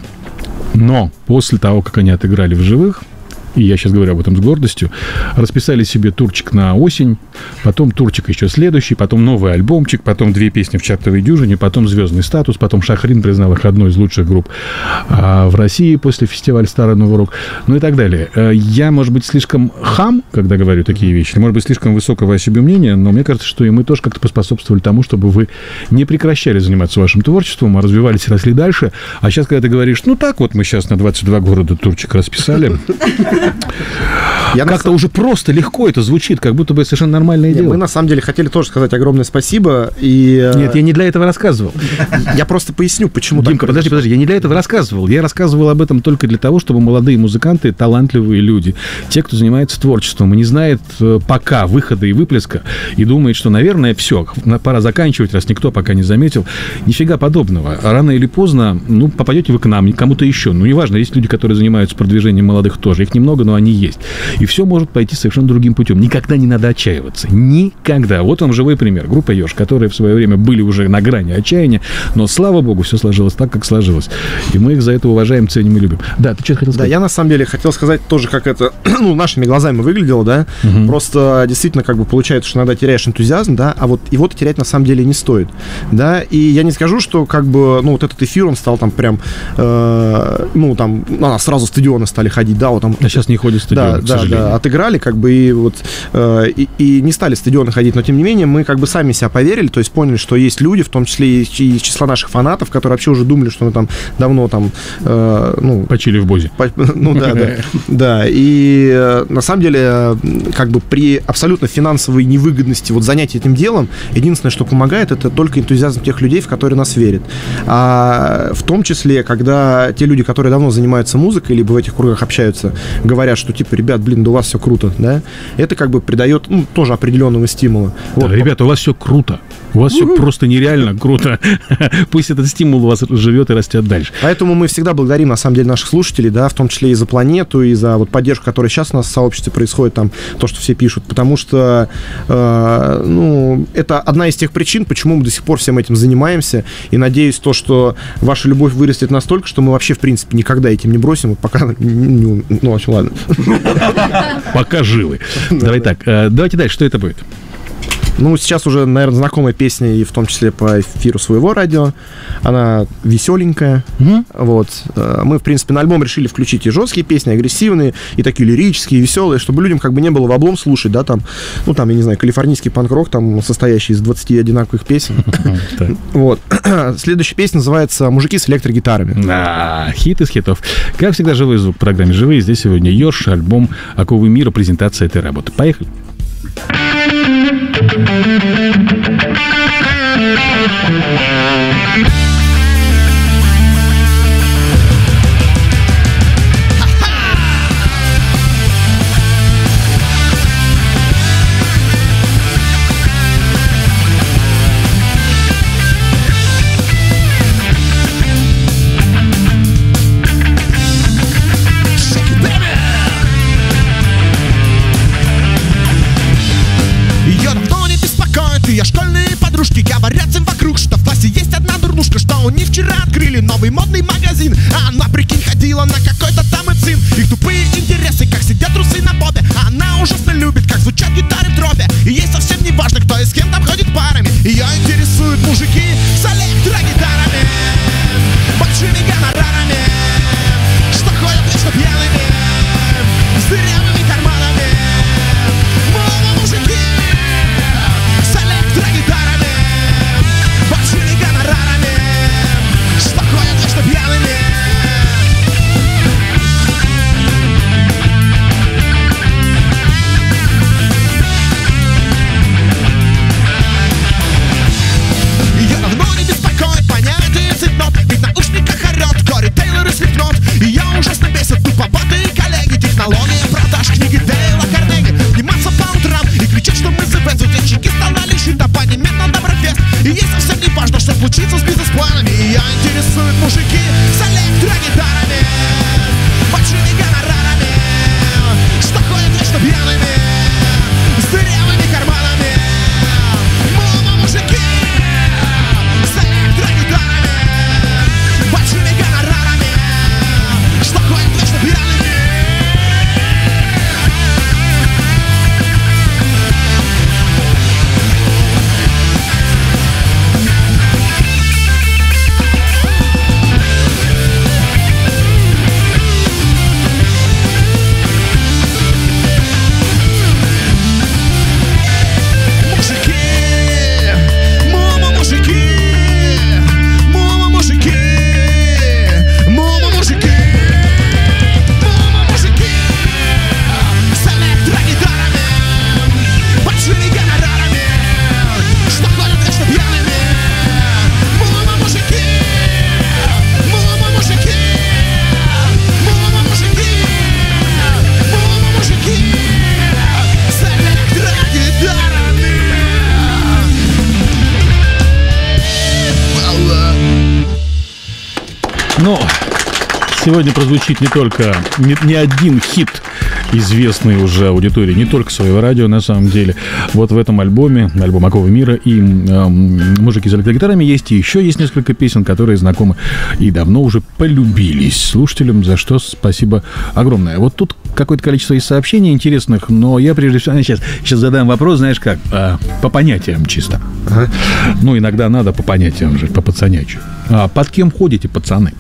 Но после того, как они отыграли в живых, и я сейчас говорю об этом с гордостью, расписали себе турчик на осень, потом турчик еще следующий, потом новый альбомчик, потом две песни в чартовой дюжине, потом звездный статус, потом Шахрин признал их одной из лучших групп в России после фестиваля «Старый Новый Рок», ну и так далее. Я, может быть, слишком хам, когда говорю такие вещи, может быть, слишком высокого о себе мнения, но мне кажется, что и мы тоже как-то поспособствовали тому, чтобы вы не прекращали заниматься вашим творчеством, а развивались и росли дальше. А сейчас, когда ты говоришь, ну так вот мы сейчас на двадцать два города турчик расписали... Я как-то на... уже просто легко это звучит, как будто бы совершенно нормальное Нет, дело. Мы на самом деле хотели тоже сказать огромное спасибо. И... Нет, я не для этого рассказывал. Я просто поясню, почему Димка, так подожди, подожди, я не для этого рассказывал. Я рассказывал об этом только для того, чтобы молодые музыканты, талантливые люди, те, кто занимается творчеством и не знает пока выхода и выплеска, и думает, что, наверное, все, пора заканчивать, раз никто пока не заметил. Нифига подобного. Рано или поздно, ну, попадете вы к нам, кому-то еще. Ну, неважно, есть люди, которые занимаются продвижением молодых тоже. Их немного, но они есть. И все может пойти совершенно другим путем. Никогда не надо отчаиваться. Никогда. Вот вам живой пример. Группа «Ёрш», которые в свое время были уже на грани отчаяния, но, слава богу, все сложилось так, как сложилось. И мы их за это уважаем, ценим и любим. Да, ты что хотел сказать? Да, я на самом деле хотел сказать тоже, как это, ну, нашими глазами выглядело, да. Угу. Просто действительно, как бы получается, что иногда теряешь энтузиазм, да, а вот его терять на самом деле не стоит, да. И я не скажу, что как бы, ну, вот этот эфир, он стал там прям, э, ну, там, а, сразу стадионы стали ходить, да, вот там. А сейчас не ходят стадионы, да, да, да, отыграли, как бы, и вот, э, и, и не стали стадионы ходить, но, тем не менее, мы, как бы, сами себя поверили, то есть поняли, что есть люди, в том числе и из числа наших фанатов, которые вообще уже думали, что мы там давно там, э, ну... Почили в Бозе. По, ну, да, да, да, и э, на самом деле, как бы, при абсолютно финансовой невыгодности вот занятия этим делом, единственное, что помогает, это только энтузиазм тех людей, в которые нас верят. А в том числе, когда те люди, которые давно занимаются музыкой, либо в этих кругах общаются, говорят, что, типа, ребят, блин, да у вас все круто, да, это как бы придает, ну, тоже определенного стимула. Да, вот. Ребята, у вас все круто. У вас все просто нереально круто. Пусть этот стимул у вас живет и растет дальше. Поэтому мы всегда благодарим, на самом деле, наших слушателей, да, в том числе и за планету, и за вот поддержку, которая сейчас у нас в сообществе происходит, там, то, что все пишут, потому что, э, ну, это одна из тех причин, почему мы до сих пор всем этим занимаемся, и надеюсь, то, что ваша любовь вырастет настолько, что мы вообще, в принципе, никогда этим не бросим, вот пока, ну, в общем, ладно. Пока живы. Давай так, давайте дальше, что это будет? Ну, сейчас уже, наверное, знакомая песня, и в том числе по эфиру своего радио. Она веселенькая. Угу. Вот. Мы, в принципе, на альбом решили включить и жесткие песни, агрессивные, и такие лирические, и веселые, чтобы людям как бы не было в облом слушать, да, там, ну, там, я не знаю, калифорнийский панк-рок, там, состоящий из двадцати одинаковых песен. Вот. Следующая песня называется «Мужики с электрогитарами». Да, хит из хитов. Как всегда, живой звук в программе «Живые». Здесь сегодня Ёж, альбом «Оковы мира», презентация этой работы. Поехали. Я школьные подружки говорят всем вокруг, что в классе есть одна дурнушка, что у них вчера открыли новый модный магазин, а она, прикинь, ходила на какой-то там ИЦИН. Их тупые интересы, как сидят трусы на попе, а она ужасно любит, как звучат гитары в дропе. И ей совсем не важно, кто и с кем там ходит парами. Ее интересуют мужики с электрогитарами, большими гонорарами, что ходят вечно пьяными, с дырявыми карманами. Мол, мужики с электрогитарами, большими гонорарами, что ходят вечно пьяными. Ее давно не беспокоит понятие цветнот, ведь в наушниках орет Кори Тейлор и Слипнот. Ее ужасно бесят туповатые коллеги, технология продаж книги Дейла Карнеги. Подниматься по утрам и кричать, что мы зэпензу, денщики стали щита по немедленно доброфест. И ей совсем не важно, что случится с бизнес-планами. Ее интересуют мужики с электрогитарами, большими гонорарами, что ходят вечно пьяными, с дырявыми карманами. Мол, мужики с электрогитарами, большими гонорарами, что ходят вечно пьяными. Но сегодня прозвучит не только не, не один хит, известный уже аудитории, не только своего радио, на самом деле. Вот в этом альбоме, альбом «Оковы мира» и э, «Мужики с электрогитарами» есть и еще есть несколько песен, которые знакомы и давно уже полюбились слушателям, за что спасибо огромное. Вот тут какое-то количество есть сообщений интересных, но я прежде всего сейчас, сейчас задам вопрос, знаешь как, а, по понятиям чисто. Ага. Ну, иногда надо по понятиям же, по пацанячью. А под кем ходите, пацаны?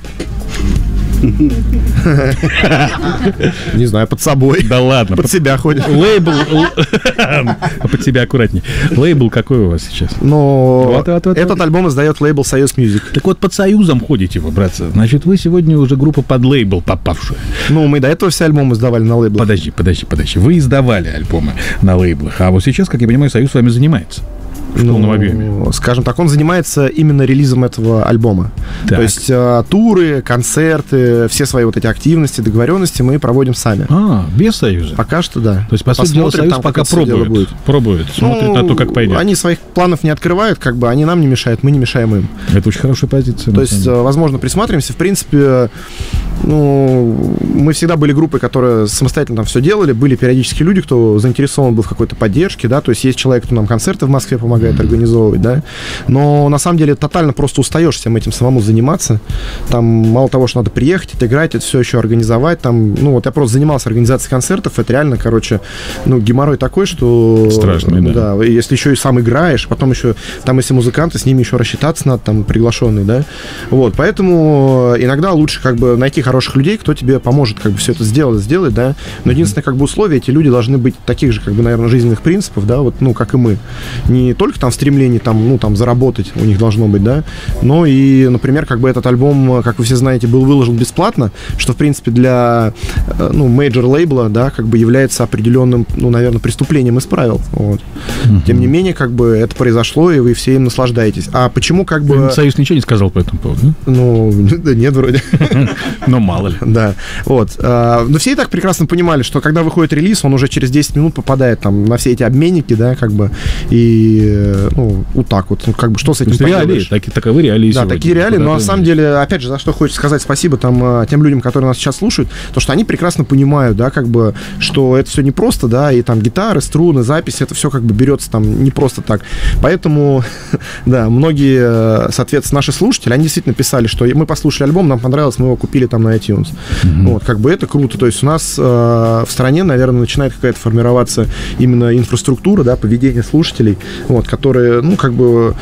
Не знаю, под собой. Да ладно. Под себя ходит. Лейбл. Под себя аккуратнее. Лейбл какой у вас сейчас? Ну, этот альбом издает лейбл «Союз Мьюзик». Так вот, под Союзом ходите вы, братцы. Значит, вы сегодня уже группа под лейбл попавшая. Ну, мы до этого все альбомы издавали на лейблах. Подожди, подожди, подожди. Вы издавали альбомы на лейблах, а вот сейчас, как я понимаю, Союз с вами занимается. В полном ну, объеме. Скажем так, он занимается именно релизом этого альбома. Так. То есть э, туры, концерты, все свои вот эти активности, договоренности мы проводим сами. А, без Союза? Пока что да. То есть, по сути дела, Союз там, пока пробует, будет. пробует, смотрит ну, на то, как пойдет. Они своих планов не открывают, как бы они нам не мешают, мы не мешаем им. Это очень хорошая позиция. То есть, возможно, присматриваемся. В принципе, ну, мы всегда были группой, которая самостоятельно там все делали. Были периодически люди, кто заинтересован был в какой-то поддержке, да. То есть, есть человек, кто нам концерты в Москве помогал помогает mm-hmm. организовывать, да. Но на самом деле тотально просто устаешь всем этим самому заниматься. Там мало того, что надо приехать, отыграть, это все еще организовать. Там, ну, вот я просто занимался организацией концертов, это реально, короче, ну, геморрой такой, что... Страшный, да. Да, если еще и сам играешь, потом еще, там, если музыканты, с ними еще рассчитаться надо, там, приглашенные, да. Вот, поэтому иногда лучше, как бы, найти хороших людей, кто тебе поможет, как бы, все это сделать, сделать, да. Но единственное, как бы, условие, эти люди должны быть таких же, как бы, наверное, жизненных принципов, да, вот, ну, как и мы. Не только там в стремлении, там, ну, там, заработать у них должно быть, да, но и, например, как бы этот альбом, как вы все знаете, был выложен бесплатно, что, в принципе, для, ну, мейджор-лейбла, да, как бы является определенным, ну, наверное, преступлением из правил, вот. Uh-huh. Тем не менее, как бы, это произошло, и вы все им наслаждаетесь. А почему, как бы... Союз ничего не сказал по этому поводу, да? Ну, да нет, вроде. Но мало ли. Да, вот. Но все и так прекрасно понимали, что когда выходит релиз, он уже через десять минут попадает там на все эти обменники, да, как бы, и, ну, вот так вот, ну, как бы, что с этим поделаешь? Таки, таковы реалии Да, сегодня. такие реалии, но на самом деле, опять же, за что хочется сказать спасибо там тем людям, которые нас сейчас слушают, то, что они прекрасно понимают, да, как бы, что это все не просто, да, и там гитары, струны, записи, это все как бы берется там не просто так. Поэтому, да, многие, соответственно, наши слушатели, они действительно писали, что мы послушали альбом, нам понравилось, мы его купили там на iTunes. Mm-hmm. Вот, как бы это круто. То есть у нас э, в стране, наверное, начинает какая-то формироваться именно инфраструктура, да, поведение слушателей, вот, которые, ну, как бы,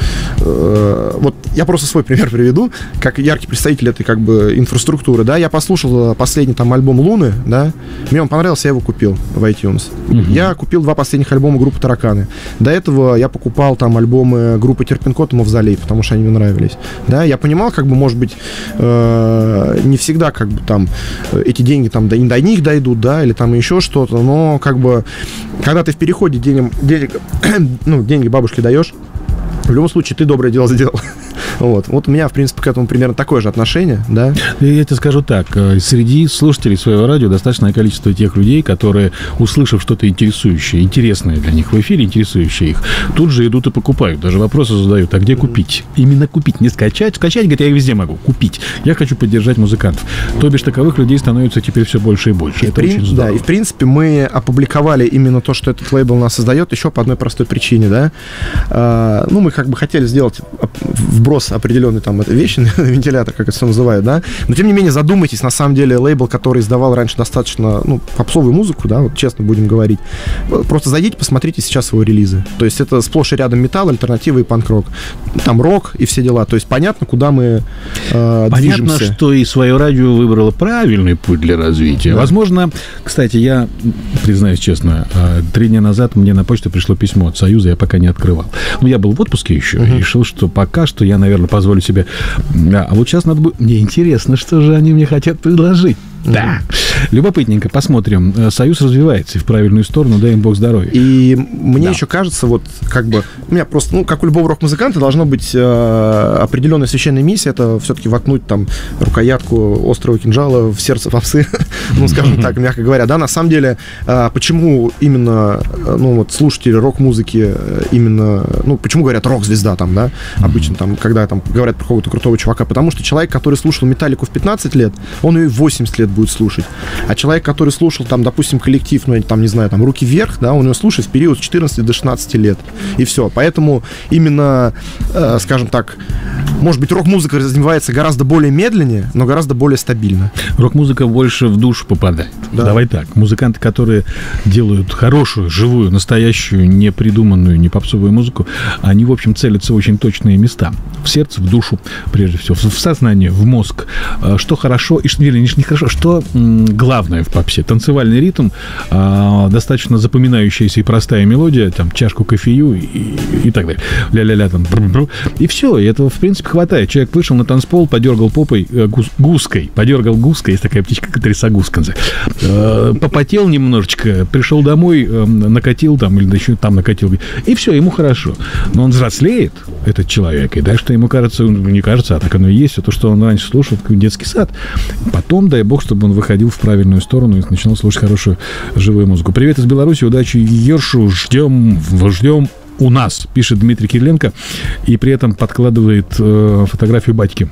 э, вот я просто свой пример приведу, как яркий представитель этой, как бы, инфраструктуры, да, я послушал последний там альбом Луны, да, мне он понравился, я его купил в iTunes. Mm-hmm. Я купил два последних альбома группы Тараканы. До этого я покупал там альбомы группы Терпинкот и Мавзолей, потому что они мне нравились. Да, я понимал, как бы, может быть, э, не всегда, как бы, там, эти деньги там до, до них дойдут, да, или там еще что-то, но, как бы, когда ты в переходе денег, денег, ну, деньги бабушке даешь, в любом случае ты доброе дело сделал. Вот. Вот у меня, в принципе, к этому примерно такое же отношение, да. Я тебе скажу так, среди слушателей своего радио достаточное количество тех людей, которые, услышав что-то интересующее, интересное для них в эфире, интересующее их, тут же идут и покупают. Даже вопросы задают, а где купить? Именно купить, не скачать. Скачать, говорит, я везде могу. Купить. Я хочу поддержать музыкантов. То бишь, таковых людей становится теперь все больше и больше. И Это при... очень здорово. Да, и, в принципе, мы опубликовали именно то, что этот лейбл нас создает, еще по одной простой причине, да. А, ну, мы как бы хотели сделать вброс определенной там этой вещи, вентилятор, как это все называют, да, но тем не менее задумайтесь, на самом деле лейбл, который издавал раньше достаточно, ну, попсовую музыку, да, вот честно будем говорить, просто зайдите, посмотрите сейчас его релизы, то есть это сплошь и рядом металл, альтернатива и панк-рок, там рок и все дела, то есть понятно, куда мы э, понятно, движемся. Что и свое радио выбрало правильный путь для развития. Да. Возможно, кстати, я, признаюсь честно, три дня назад мне на почту пришло письмо от Союза, я пока не открывал. Но я был в отпуске еще, uh-huh. и решил, что пока что я, наверное, позволю себе... А, а вот сейчас надо бы... Мне интересно, что же они мне хотят предложить. Да. Любопытненько, посмотрим. Союз развивается и в правильную сторону, дай им бог здоровья. И мне да. еще кажется, вот как бы, у меня просто, ну, как у любого рок-музыканта, должна быть э, определенная священная миссия, это все-таки воткнуть там рукоятку острого кинжала в сердце попсы, ну, скажем так, мягко говоря. Да, на самом деле, э, почему именно, ну, вот, слушатели рок-музыки именно, ну, почему говорят рок-звезда там, да, обычно там, когда там говорят про какого-то крутого чувака, потому что человек, который слушал Металлику в пятнадцать лет, он ее в восемьдесят лет будет слушать. А человек, который слушал, там, допустим, коллектив, ну, там, не знаю, там, «Руки вверх», да, он его слушает в период с четырнадцати до шестнадцати лет. И все. Поэтому именно, э, скажем так, может быть, рок-музыка развивается гораздо более медленнее, но гораздо более стабильно. Рок-музыка больше в душу попадает. Да. Давай так. Музыканты, которые делают хорошую, живую, настоящую, не придуманную, не попсовую музыку, они, в общем, целятся в очень точные места. В сердце, в душу, прежде всего, в сознание, в мозг. Что хорошо, и что, вернее, не хорошо, что м, главное в попсе. Танцевальный ритм, э, достаточно запоминающаяся и простая мелодия, там, чашку кофею и, и так далее. Ля-ля-ля, там, бру-бру. И все, и этого, в принципе, хватает. Человек вышел на танцпол, подергал попой, э, гус, гуской, подергал гуской, есть такая птичка, как трясогусканцы, э, попотел немножечко, пришел домой, э, накатил там, или еще там накатил, и все, ему хорошо. Но он взрослеет, этот человек, и дальше, что ему кажется, не кажется, а так оно и есть, все то, что он раньше слушал, как детский сад. Потом, дай бог, чтобы он выходил в правильную сторону и начинал слушать хорошую живую музыку. Привет из Беларуси, удачи Ершу, ждем, ждем у нас, пишет Дмитрий Кириленко, и при этом подкладывает э, фотографию батьки.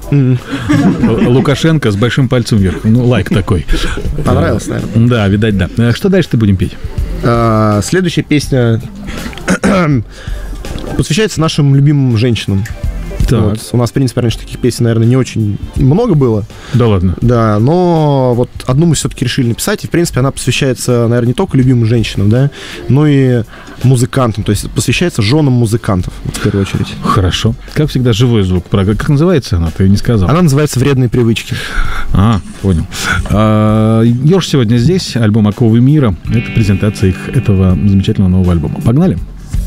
Mm. Лукашенко с большим пальцем вверх. Ну, лайк такой. Понравилось, наверное. Да, видать, да. Что дальше-то будем петь? А, следующая песня... посвящается нашим любимым женщинам. Так. Вот. У нас, в принципе, раньше таких песен, наверное, не очень много было. Да ладно. Да, но вот одну мы все-таки решили написать, и, в принципе, она посвящается, наверное, не только любимым женщинам, да, но и музыкантам, то есть посвящается женам музыкантов, в первую очередь. Хорошо. Как всегда, живой звук. Как называется она? Ты не сказал. Она называется «Вредные привычки». А, понял. А, Ёж сегодня здесь, альбом «Оковы мира». Это презентация их этого замечательного нового альбома. Погнали?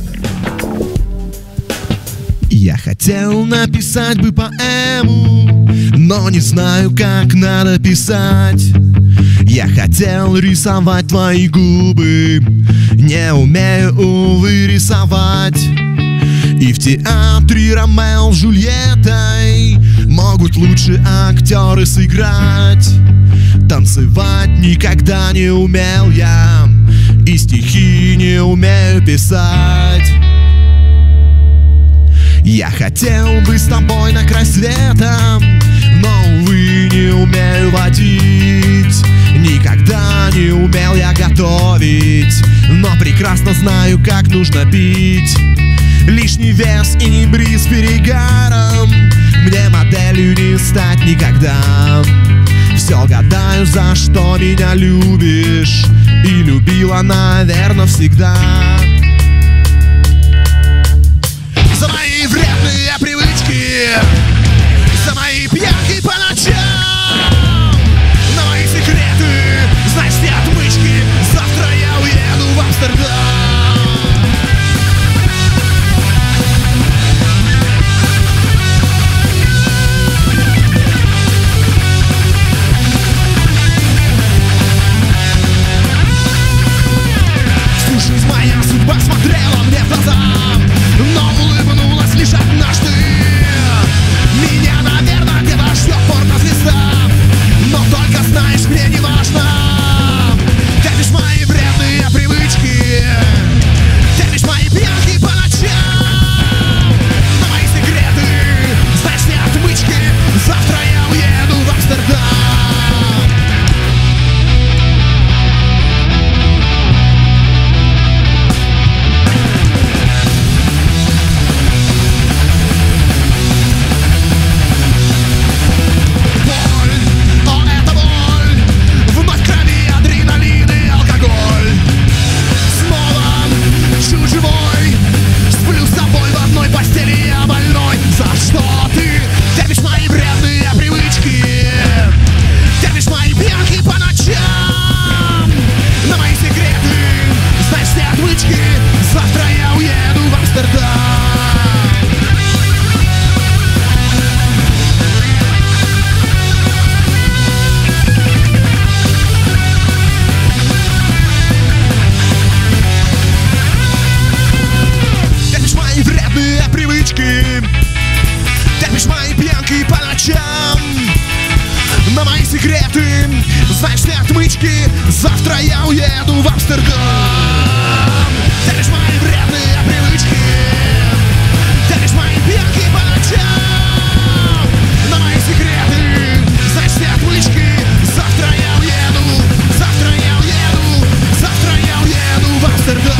Я хотел написать бы поэму, но не знаю, как надо писать. Я хотел рисовать твои губы, не умею, увы, рисовать. И в театре Ромео с Джульеттой могут лучше актеры сыграть. Танцевать никогда не умел я, и стихи не умею писать. Я хотел бы с тобой на край света, но, увы, не умею водить. Никогда не умел я готовить, но прекрасно знаю, как нужно пить. Лишний вес и не бриз перегаром, мне моделью не стать никогда. Все гадаю, за что меня любишь, и любила, наверное, всегда. За мои вредные привычки, за мои пьянки по ночам, на мои секреты, значит, не отмычки. Завтра я уеду в Амстердам. Всю жизнь моя судьба смотрела мне в глаза, но улыбнулась лишь однажды. Меня, наверное, где-то ждет порнозвезда, но только знаешь, мне не важно. Ты бишь мои вредные привычки, ты бишь мои пьянки по ночам, на мои секреты, знаешь, не отмычки. Завтра я уеду в Амстердам. Завтра я уеду в Амстердам. Ты бишь мои вредные привычки, ты бишь мои пьянки по ночам, на мои секреты, знаешь, не отмычки. Завтра я уеду в Амстердам. Ты бишь мои вредные привычки, ты бишь мои пьянки по ночам, на мои секреты, знаешь, не отмычки. Завтра я уеду, завтра я уеду, завтра я уеду в Амстердам.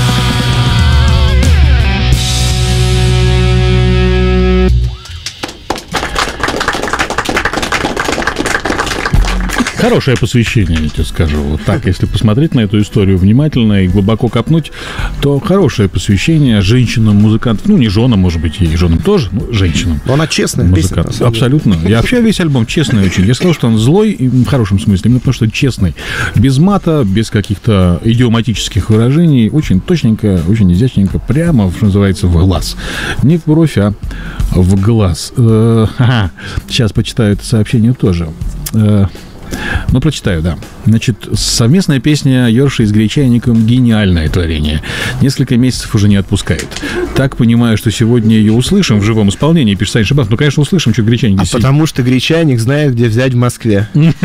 Хорошее посвящение, я тебе скажу. Вот так, если посмотреть на эту историю внимательно и глубоко копнуть, то хорошее посвящение женщинам-музыкантам. Ну, не женам, может быть, и женам тоже, но женщинам. Но она честная песня. Абсолютно. И вообще весь альбом честный очень. Я сказал, что он злой, в хорошем смысле, именно потому что честный. Без мата, без каких-то идиоматических выражений. Очень точненько, очень изящненько, прямо, что называется, в глаз. Не в бровь, а в глаз. Сейчас почитаю это сообщение тоже. Ну, прочитаю, да. Значит, совместная песня Йорши с Гречайником — гениальное творение. Несколько месяцев уже не отпускает. Так понимаю, что сегодня ее услышим в живом исполнении, пишет Саня Шабанов. Ну, конечно, услышим, что Гречайник. А сидит. потому что Гречайник знает, где взять в Москве.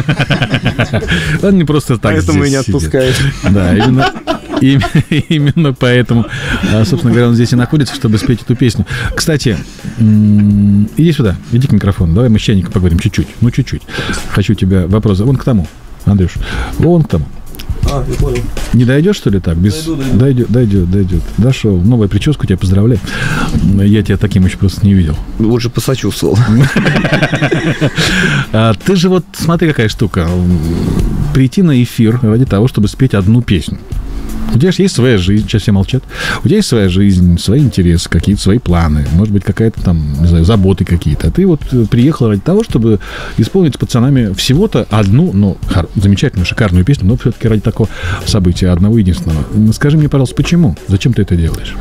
Он не просто так здесь Поэтому и не отпускает. Да, именно... Именно поэтому, собственно говоря, он здесь и находится, чтобы спеть эту песню. Кстати, иди сюда, иди к микрофону. Давай мы с Чайником поговорим чуть-чуть. Ну, чуть-чуть. Хочу тебя вопрос. Вон к тому, Андрюш. Вон к тому. А, не понял. Не дойдешь, что ли, так? Без... Дойду, дойду. Дойдет, дойдет, дойдет. Дошел. Новая прическа, тебя поздравляю. Я тебя таким еще просто не видел. Лучше посочувствовал. А ты же вот, смотри, какая штука. Прийти на эфир ради того, чтобы спеть одну песню. У тебя же есть своя жизнь, сейчас все молчат. У тебя есть своя жизнь, свои интересы, какие-то свои планы, может быть, какая-то там, не знаю, заботы какие-то. А ты вот приехал ради того, чтобы исполнить с пацанами всего-то одну, ну, хар- замечательную, шикарную песню, но все-таки ради такого события, одного единственного. Скажи мне, пожалуйста, почему? Зачем ты это делаешь?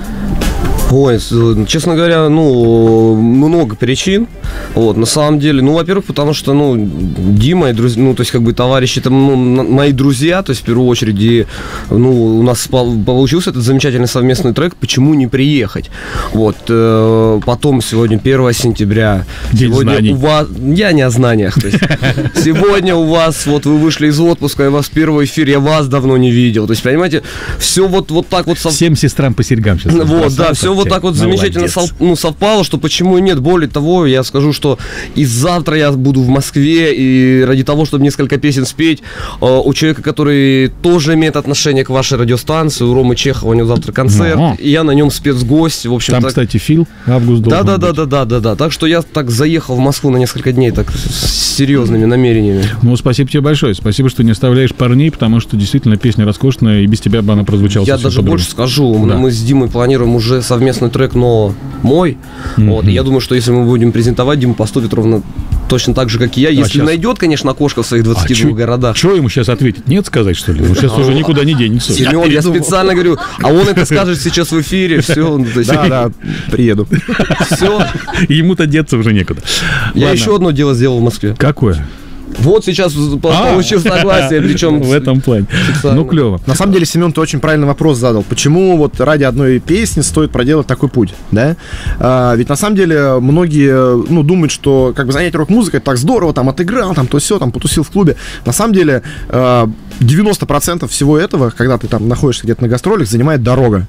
Ой, честно говоря, ну, много причин. Вот, на самом деле, ну, во-первых, потому что, ну, Дима и друзья, ну, то есть, как бы, товарищи, это, ну, мои друзья, то есть, в первую очередь, и, ну, у нас получился этот замечательный совместный трек «Почему не приехать?». Вот, э, потом сегодня первое сентября. День сегодня знаний. у вас, я не о знаниях, то есть, сегодня у вас, вот, вы вышли из отпуска, и у вас первый эфир, я вас давно не видел, то есть, понимаете, все вот, вот так вот... Всем сестрам по серьгам сейчас. Вот, да, все вот так вот замечательно сол, ну, совпало, что почему и нет. Более того, я скажу, что и завтра я буду в Москве, и ради того, чтобы несколько песен спеть, э, у человека, который тоже имеет отношение к вашей радиостанции, у Ромы Чехова, у него завтра концерт, Ага. и я на нем спецгость. В общем, Там, так... кстати, Фил Август Да, должен да, да, быть. да, да, да, да. Так что я так заехал в Москву на несколько дней, так с серьезными намерениями. Ну, спасибо тебе большое. Спасибо, что не оставляешь парней, потому что действительно песня роскошная, и без тебя бы она прозвучала Я совсем даже по-другому. больше скажу, Да. мы с Димой планируем уже совместный трек, но мой. Мгм. Вот, и я думаю, что если мы будем презентовать, Дима поступит ровно точно так же, как и я. Если щас- найдет, конечно, окошко в своих двадцати А двух чё- городах. Что ему сейчас ответить? Нет сказать, что ли? Он сейчас уже никуда не денется. Семен, я специально говорю, а он это скажет сейчас в эфире, все. Да, да, приеду. Все. Ему-то деться уже некуда. Я Ладно. еще одно дело сделал в Москве. Какое? Вот сейчас по- А! получил согласие, причем В этом плане. специально. Ну, клево. На самом деле, Семен, ты очень правильный вопрос задал. Почему вот ради одной песни стоит проделать такой путь, да? А, ведь на самом деле многие, ну, думают, что как бы занятие рок-музыкой так здорово, там отыграл, там то все, там потусил в клубе. На самом деле а, девяносто процентов всего этого, когда ты там находишься где-то на гастролях, занимает дорога.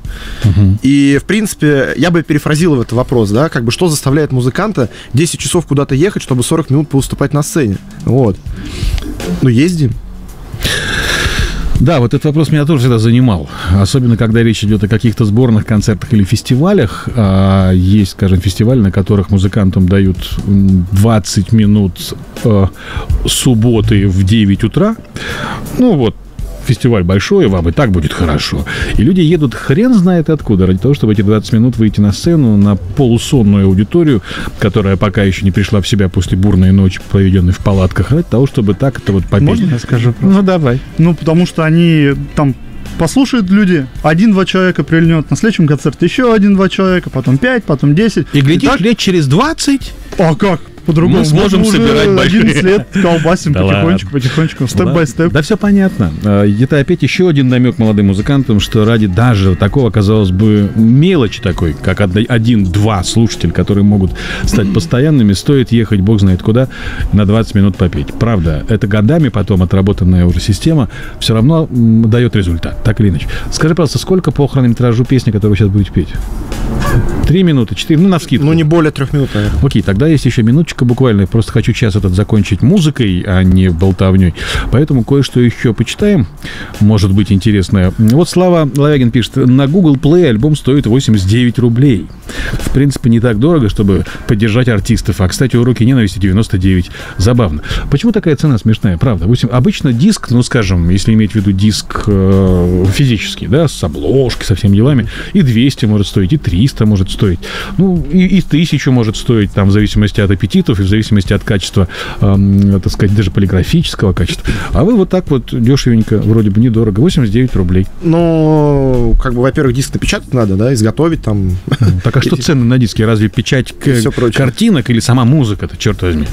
И, в принципе, я бы перефразировал этот вопрос, да, как бы что заставляет музыканта десять часов куда-то ехать, чтобы сорок минут повыступать на сцене. Вот. Ну, ездим. Да, вот этот вопрос меня тоже всегда занимал. Особенно, когда речь идет о каких-то сборных концертах или фестивалях. А, есть, скажем, фестивали, на которых музыкантам дают двадцать минут э, субботы в девять утра. Ну вот, фестиваль большой, вам и так будет хорошо. И люди едут хрен знает откуда, ради того, чтобы эти двадцать минут выйти на сцену, на полусонную аудиторию, которая пока еще не пришла в себя после бурной ночи, проведенной в палатках, ради того, чтобы так это вот попеть. Можно я скажу? просто? Ну, давай. Ну, потому что они там послушают люди, один-два человека прильнет, на следующем концерте еще один-два человека, потом пять, потом десять. И глядишь, так- лет через двадцать А как? По-другому. мы сможем Вот мы уже собирать большие. одиннадцать лет колбасим Да потихонечку, ладно. потихонечку, Да, степ-бай-степ. Да, все понятно. А, Это опять еще один намек молодым музыкантам, что ради даже такого, казалось бы, мелочи такой, как од- один-два слушателя, которые могут стать постоянными, стоит ехать бог знает куда на двадцать минут попеть. Правда, это годами потом отработанная уже система все равно м, дает результат, так или иначе. Скажи, пожалуйста, сколько по хронометражу песни, которую вы сейчас будете петь? Три минуты, четыре, ну, навскидку. Ну, не более трех минут, наверное. Окей, тогда есть еще минуточка буквально. Я просто хочу час этот закончить музыкой, а не болтовней. Поэтому кое-что еще почитаем. Может быть интересное. Вот Слава Лавягин пишет. На Google Play альбом стоит восемьдесят девять рублей. В принципе, не так дорого, чтобы поддержать артистов. А, кстати, «Уроки ненависти» девяносто девять. Забавно. Почему такая цена смешная? Правда. восемь Обычно диск, ну, скажем, если иметь в виду диск э, физический, да, с обложкой, со всеми делами, и двести может стоить, и триста может стоить. Ну, и, и тысячу может стоить, там, в зависимости от аппетитов и в зависимости от качества, эм, так сказать, даже полиграфического качества. А вы вот так вот дешевенько, вроде бы недорого, восемьдесят девять рублей. Ну, как бы, во-первых, диск напечатать надо, да, изготовить там. Так а что цены на диске? Разве печать к- И всё прочее. картинок или сама музыка-то, черт возьми?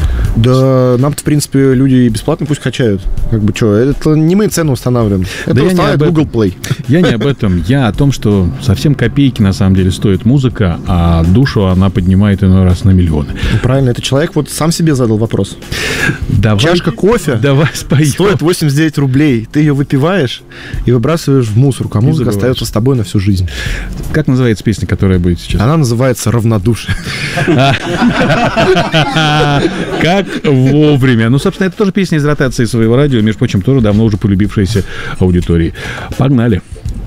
Да, нам-то, в принципе, люди бесплатно пусть качают. Как бы, что, это не мы цену устанавливаем. Это Да я не устанавливает об этом. Google Play. Я не об этом. Я о том, что совсем копейки на самом деле стоит музыка, а душу она поднимает иной раз на миллионы. Ну, правильно, этот человек вот сам себе задал вопрос. Давай, Чашка кофе давай споем. стоит восемьдесят девять рублей. Ты ее выпиваешь и выбрасываешь в мусорку, а И музыка забываешь. остается с тобой на всю жизнь. Как называется песня, которая будет сейчас? Она называется «Равнодушие». Как Как вовремя. Ну, собственно, это тоже песня из ротации своего радио, между прочим, тоже давно уже полюбившаяся аудитории. Погнали.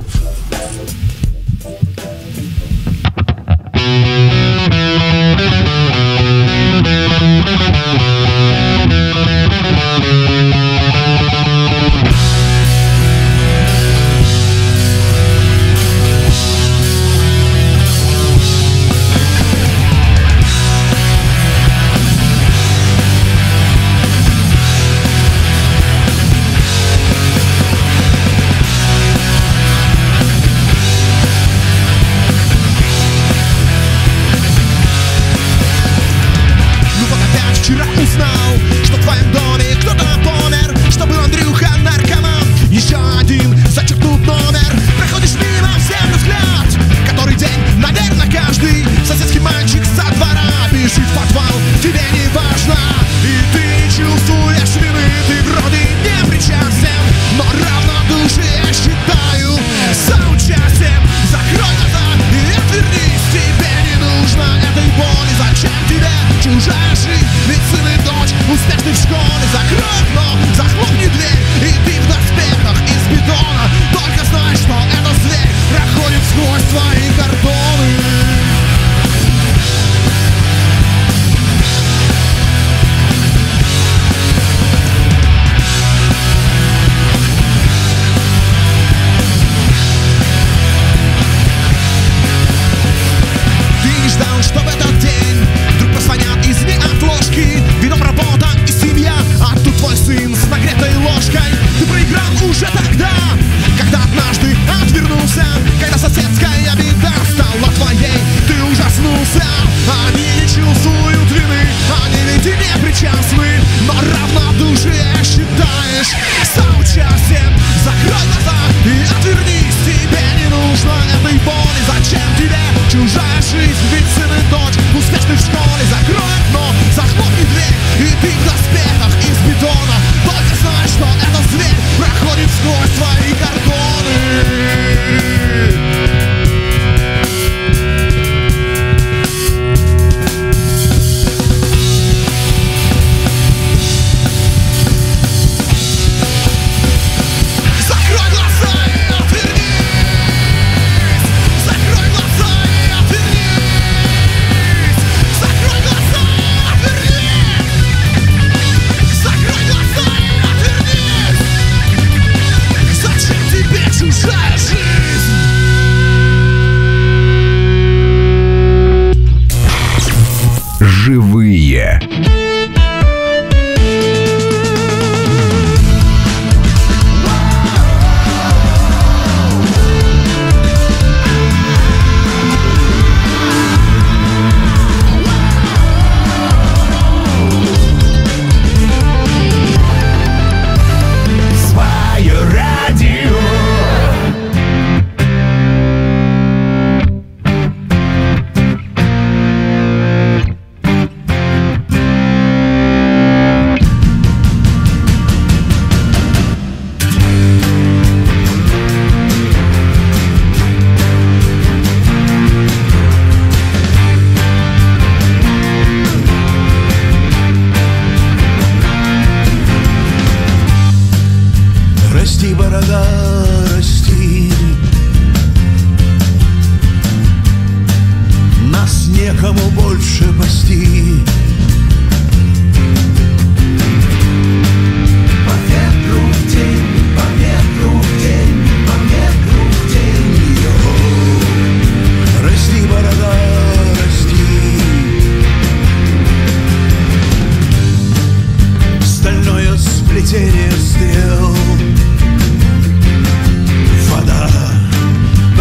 Живые.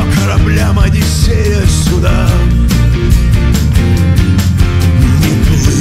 Одиссея сюда. Не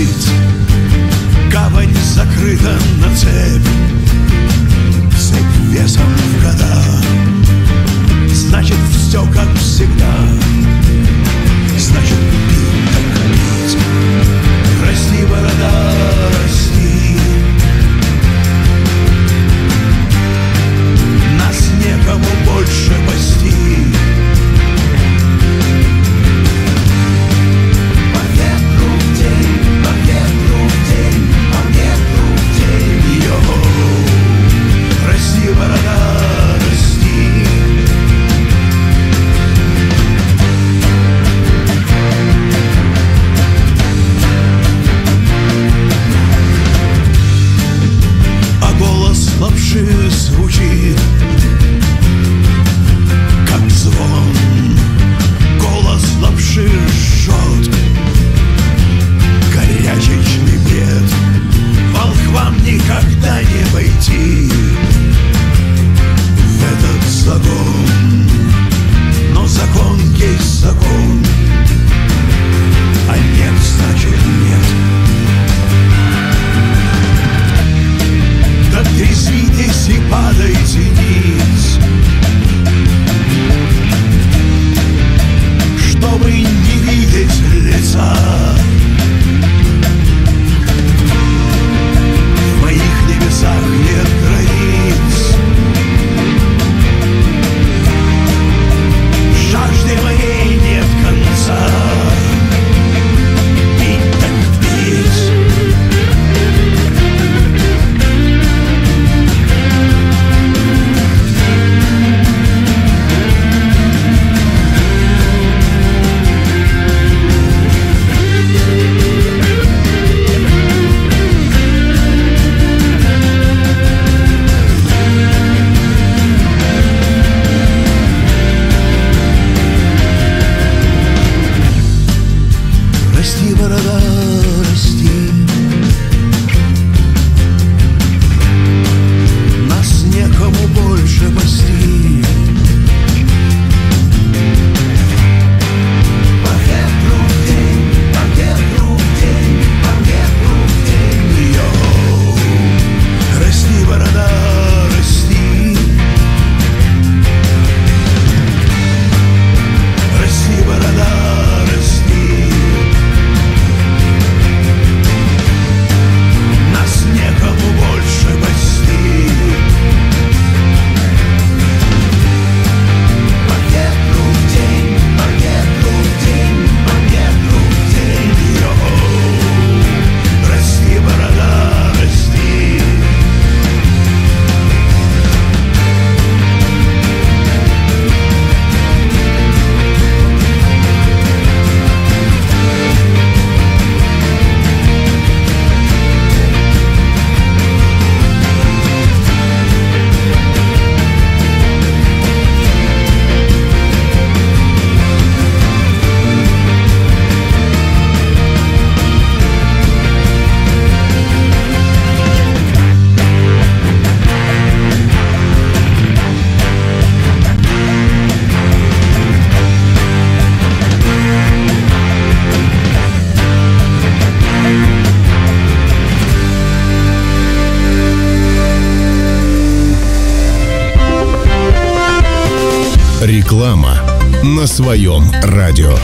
Реклама на своем радио.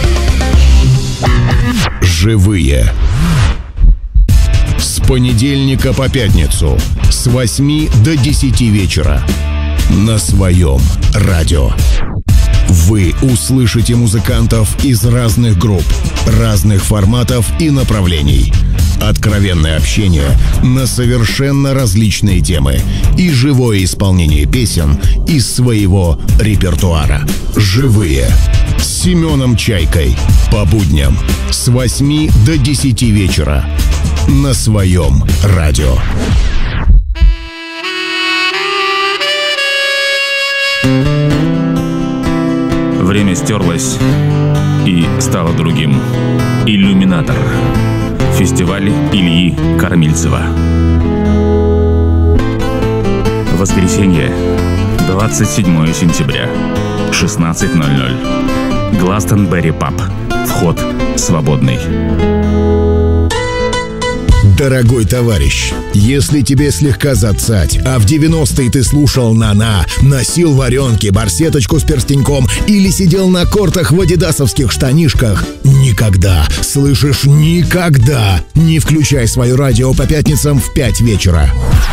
Живые. С понедельника по пятницу с восьми до десяти вечера на своем радио. Вы услышите музыкантов из разных групп, разных форматов и направлений. Откровенное общение на совершенно различные темы и живое исполнение песен из своего репертуара. Живые. С Семеном Чайкой. По будням с восьми до десяти вечера на своем радио. Время стерлось и стало другим. Иллюминатор. Фестиваль Ильи Кормильцева. Воскресенье, двадцать седьмое сентября, шестнадцать ноль ноль. Гластонберри Паб. Вход свободный. Дорогой товарищ, если тебе слегка зацать, а в девяностые ты слушал «На-на», носил варенки, барсеточку с перстеньком или сидел на кортах в адидасовских штанишках, никогда, слышишь, никогда не включай свое радио по пятницам в пять вечера.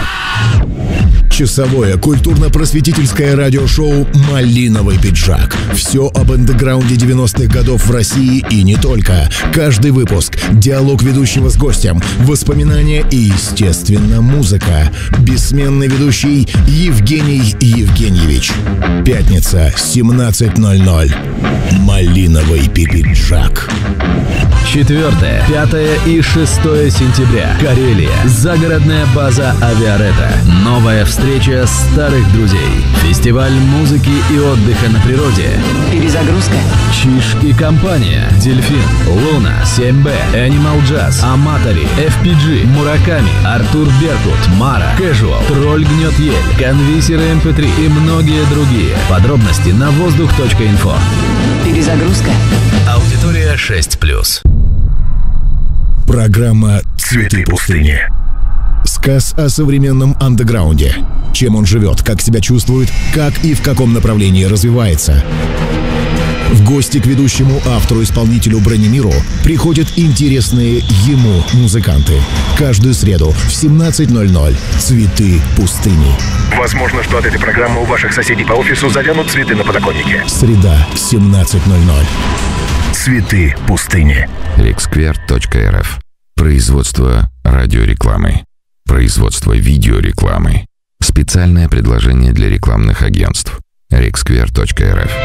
Часовое культурно-просветительское радиошоу «Малиновый пиджак». Все об андеграунде девяностых годов в России и не только. Каждый выпуск, диалог ведущего с гостем, воспоминания и, естественно, музыка. Бессменный ведущий Евгений Евгеньевич. Пятница, семнадцать ноль ноль. «Малиновый пиджак». четвёртое, пятое и шестое сентября. Карелия. Загородная база «Авиарета». Новая встреча старых друзей. Фестиваль музыки и отдыха на природе. Перезагрузка. Чиж и компания. Дельфин, Луна, семь бэ, Animal Jazz, Аматори, эф пи джи, Мураками, Артур Беркут, Мара, Casual, Тролль гнет ель, Конвисеры эм пэ три и многие другие. Подробности на воздух точка инфо. Перезагрузка. Аудитория шесть плюс. Программа «Цветы пустыни». Сказ о современном андеграунде. Чем он живет, как себя чувствует, как и в каком направлении развивается. В гости к ведущему автору-исполнителю Бронемиру приходят интересные ему музыканты. Каждую среду в семнадцать ноль ноль. «Цветы пустыни». Возможно, что от этой программы у ваших соседей по офису завянут цветы на подоконнике. Среда в семнадцать ноль ноль. «Цветы пустыни». Рексквер точка эр эф. Производство радиорекламы. Производство видеорекламы. Специальное предложение для рекламных агентств. Рексквер точка эр эф.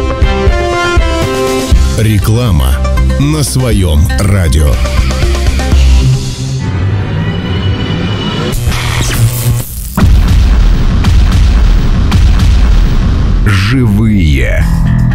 Реклама на своем радио. Живые.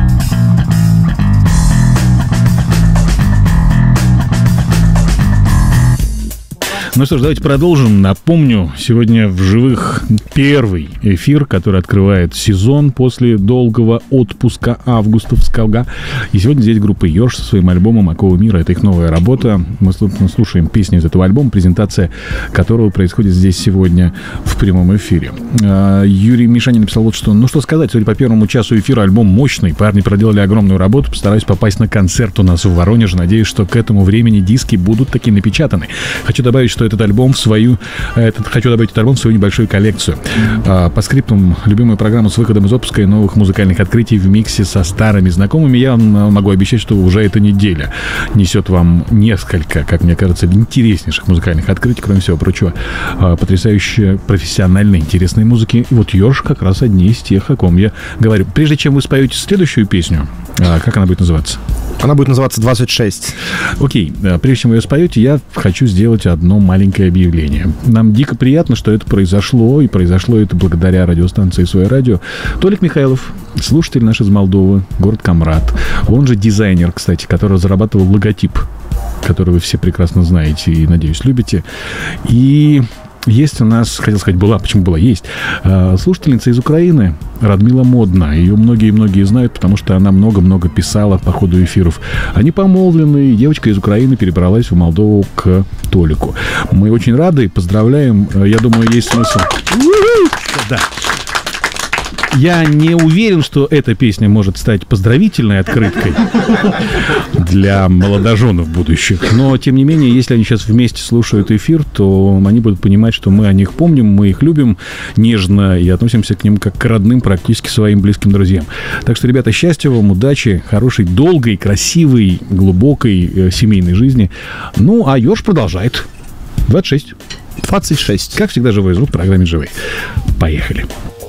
Ну что ж, давайте продолжим. Напомню, сегодня в живых первый эфир, который открывает сезон после долгого отпуска августовского. И сегодня здесь группа «Ёж» со своим альбомом «Оковы мира». Это их новая работа. Мы слушаем песни из этого альбома, презентация которого происходит здесь сегодня в прямом эфире. Юрий Мишанин написал вот что. Ну что сказать, судя по первому часу эфира, альбом мощный. Парни проделали огромную работу. Постараюсь попасть на концерт у нас в Воронеже. Надеюсь, что к этому времени диски будут таки напечатаны. Хочу добавить, что этот альбом в свою... Этот, хочу добавить этот альбом в свою небольшую коллекцию. А, по скриптам, любимую программу с выходом из отпуска и новых музыкальных открытий в миксе со старыми знакомыми. Я вам могу обещать, что уже эта неделя несет вам несколько, как мне кажется, интереснейших музыкальных открытий, кроме всего прочего. А, потрясающе профессиональной, интересной музыки. И вот «Ёж» как раз одни из тех, о ком я говорю. Прежде чем вы споете следующую песню, а, как она будет называться? Она будет называться «двадцать шесть». Окей, прежде чем вы ее споете, я хочу сделать одно маленькое объявление. Нам дико приятно, что это произошло, и произошло это благодаря радиостанции «Свое радио». Толик Михайлов, слушатель наш из Молдовы, город Камрад. Он же дизайнер, кстати, который разрабатывал логотип, который вы все прекрасно знаете и, надеюсь, любите. И... Есть у нас, хотел сказать, была, почему была, есть, слушательница из Украины, Радмила Модна. Ее многие-многие знают, потому что она много-много писала по ходу эфиров. Они помолвлены, девочка из Украины перебралась в Молдову к Толику. Мы очень рады, поздравляем. Я думаю, есть смысл... Да. Я не уверен, что эта песня может стать поздравительной открыткой для молодоженов будущих. Но, тем не менее, если они сейчас вместе слушают эфир, то они будут понимать, что мы о них помним, мы их любим нежно и относимся к ним как к родным, практически своим близким друзьям. Так что, ребята, счастья вам, удачи, хорошей, долгой, красивой, глубокой э, семейной жизни. Ну, а Ёж продолжает. двадцать шесть. двадцать шесть. Как всегда, живой звук в программе «Живые». Поехали.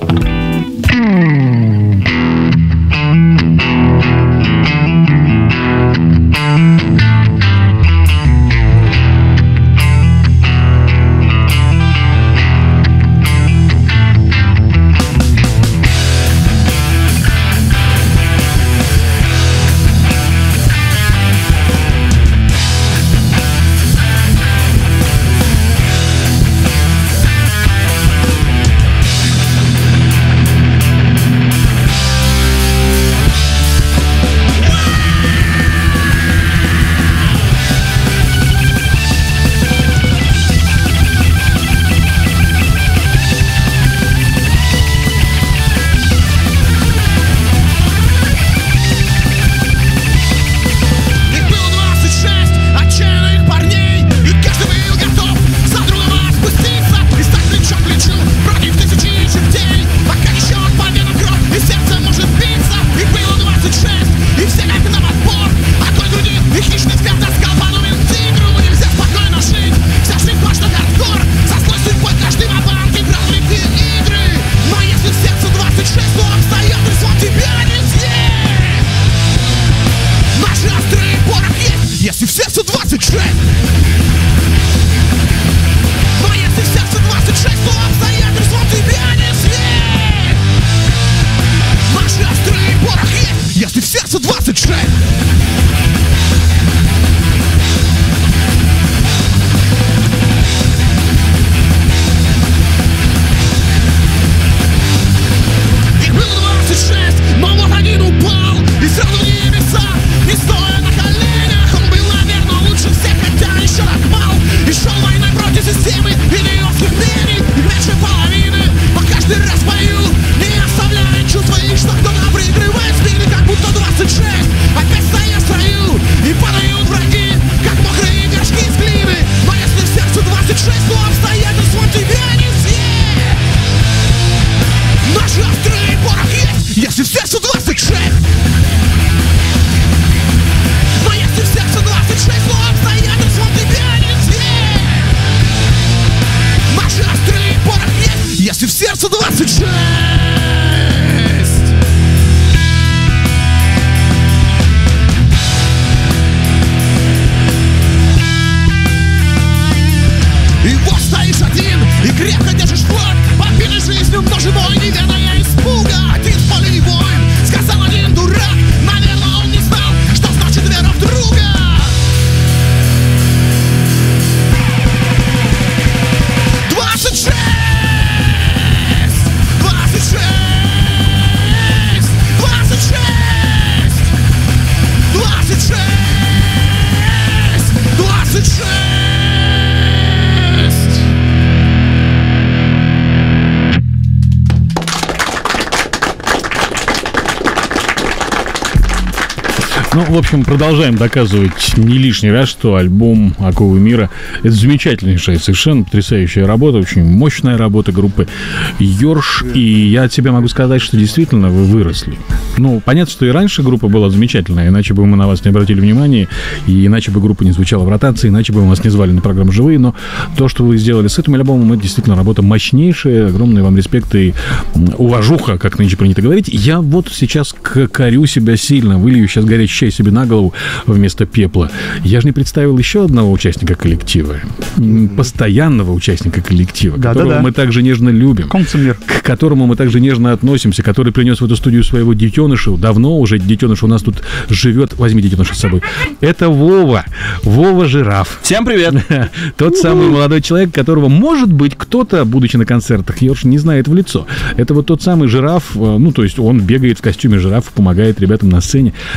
Ну, в общем, продолжаем доказывать не лишний раз, что альбом «Оковы мира» — это замечательнейшая, совершенно потрясающая работа, очень мощная работа группы «Ёрш». И я от себя могу сказать, что действительно вы выросли. Ну, понятно, что и раньше группа была замечательная, иначе бы мы на вас не обратили внимания, и иначе бы группа не звучала в ротации, иначе бы мы вас не звали на программу «Живые». Но то, что вы сделали с этим альбомом, это действительно работа мощнейшая. Огромный вам респект и уважуха, как нынче принято говорить. Я вот сейчас корю себя сильно, вылью сейчас горячий чай себе на голову вместо пепла. Я же не представил еще одного участника коллектива, постоянного участника коллектива, да, которого да, да. мы также нежно любим, Концемир. К которому мы также нежно относимся, который принес в эту студию своего детеныша. Давно уже детеныш у нас тут живет. Возьми детеныша с собой. Это Вова. Вова Жираф. Всем привет. Тот самый молодой человек, которого, может быть, кто-то, будучи на концертах, Ёрш не знает в лицо. Это вот тот самый Жираф, ну, то есть он бегает в костюме жирафа, помогает ребятам на сцене, творит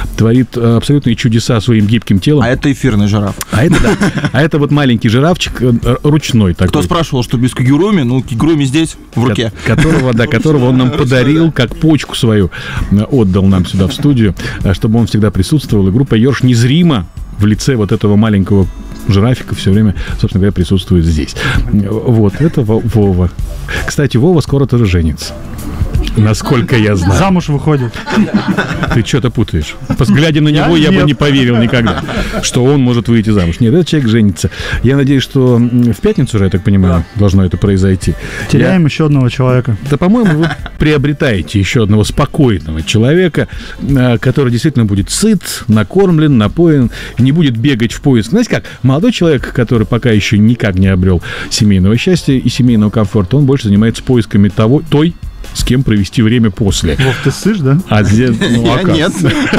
творит абсолютные чудеса своим гибким телом. А это эфирный жираф. А это, да. А это вот маленький жирафчик ручной такой. Кто спрашивал, что без кигуруми? Ну, кигуруми здесь, в руке. Которого, да, которого он нам подарил, как почку свою отдал нам сюда в студию, чтобы он всегда присутствовал. И группа Ёрш незримо в лице вот этого маленького жирафика все время, собственно говоря, присутствует здесь. Вот, это Вова. Кстати, Вова скоро тоже женится. Насколько я знаю. Замуж выходит. Ты что-то путаешь. Глядя на него, я, я бы не поверил никогда, что он может выйти замуж. Нет, этот человек женится. Я надеюсь, что в пятницу же, я так понимаю, да. должно это произойти. Теряем я... еще одного человека. Да, по-моему, вы приобретаете еще одного спокойного человека, который действительно будет сыт, накормлен, напоен, не будет бегать в поиск. Знаете как? Молодой человек, который пока еще никак не обрел семейного счастья и семейного комфорта, он больше занимается поисками того, той, с кем провести время после. Вов, ты ссышь, да? А здесь, ну, а нет.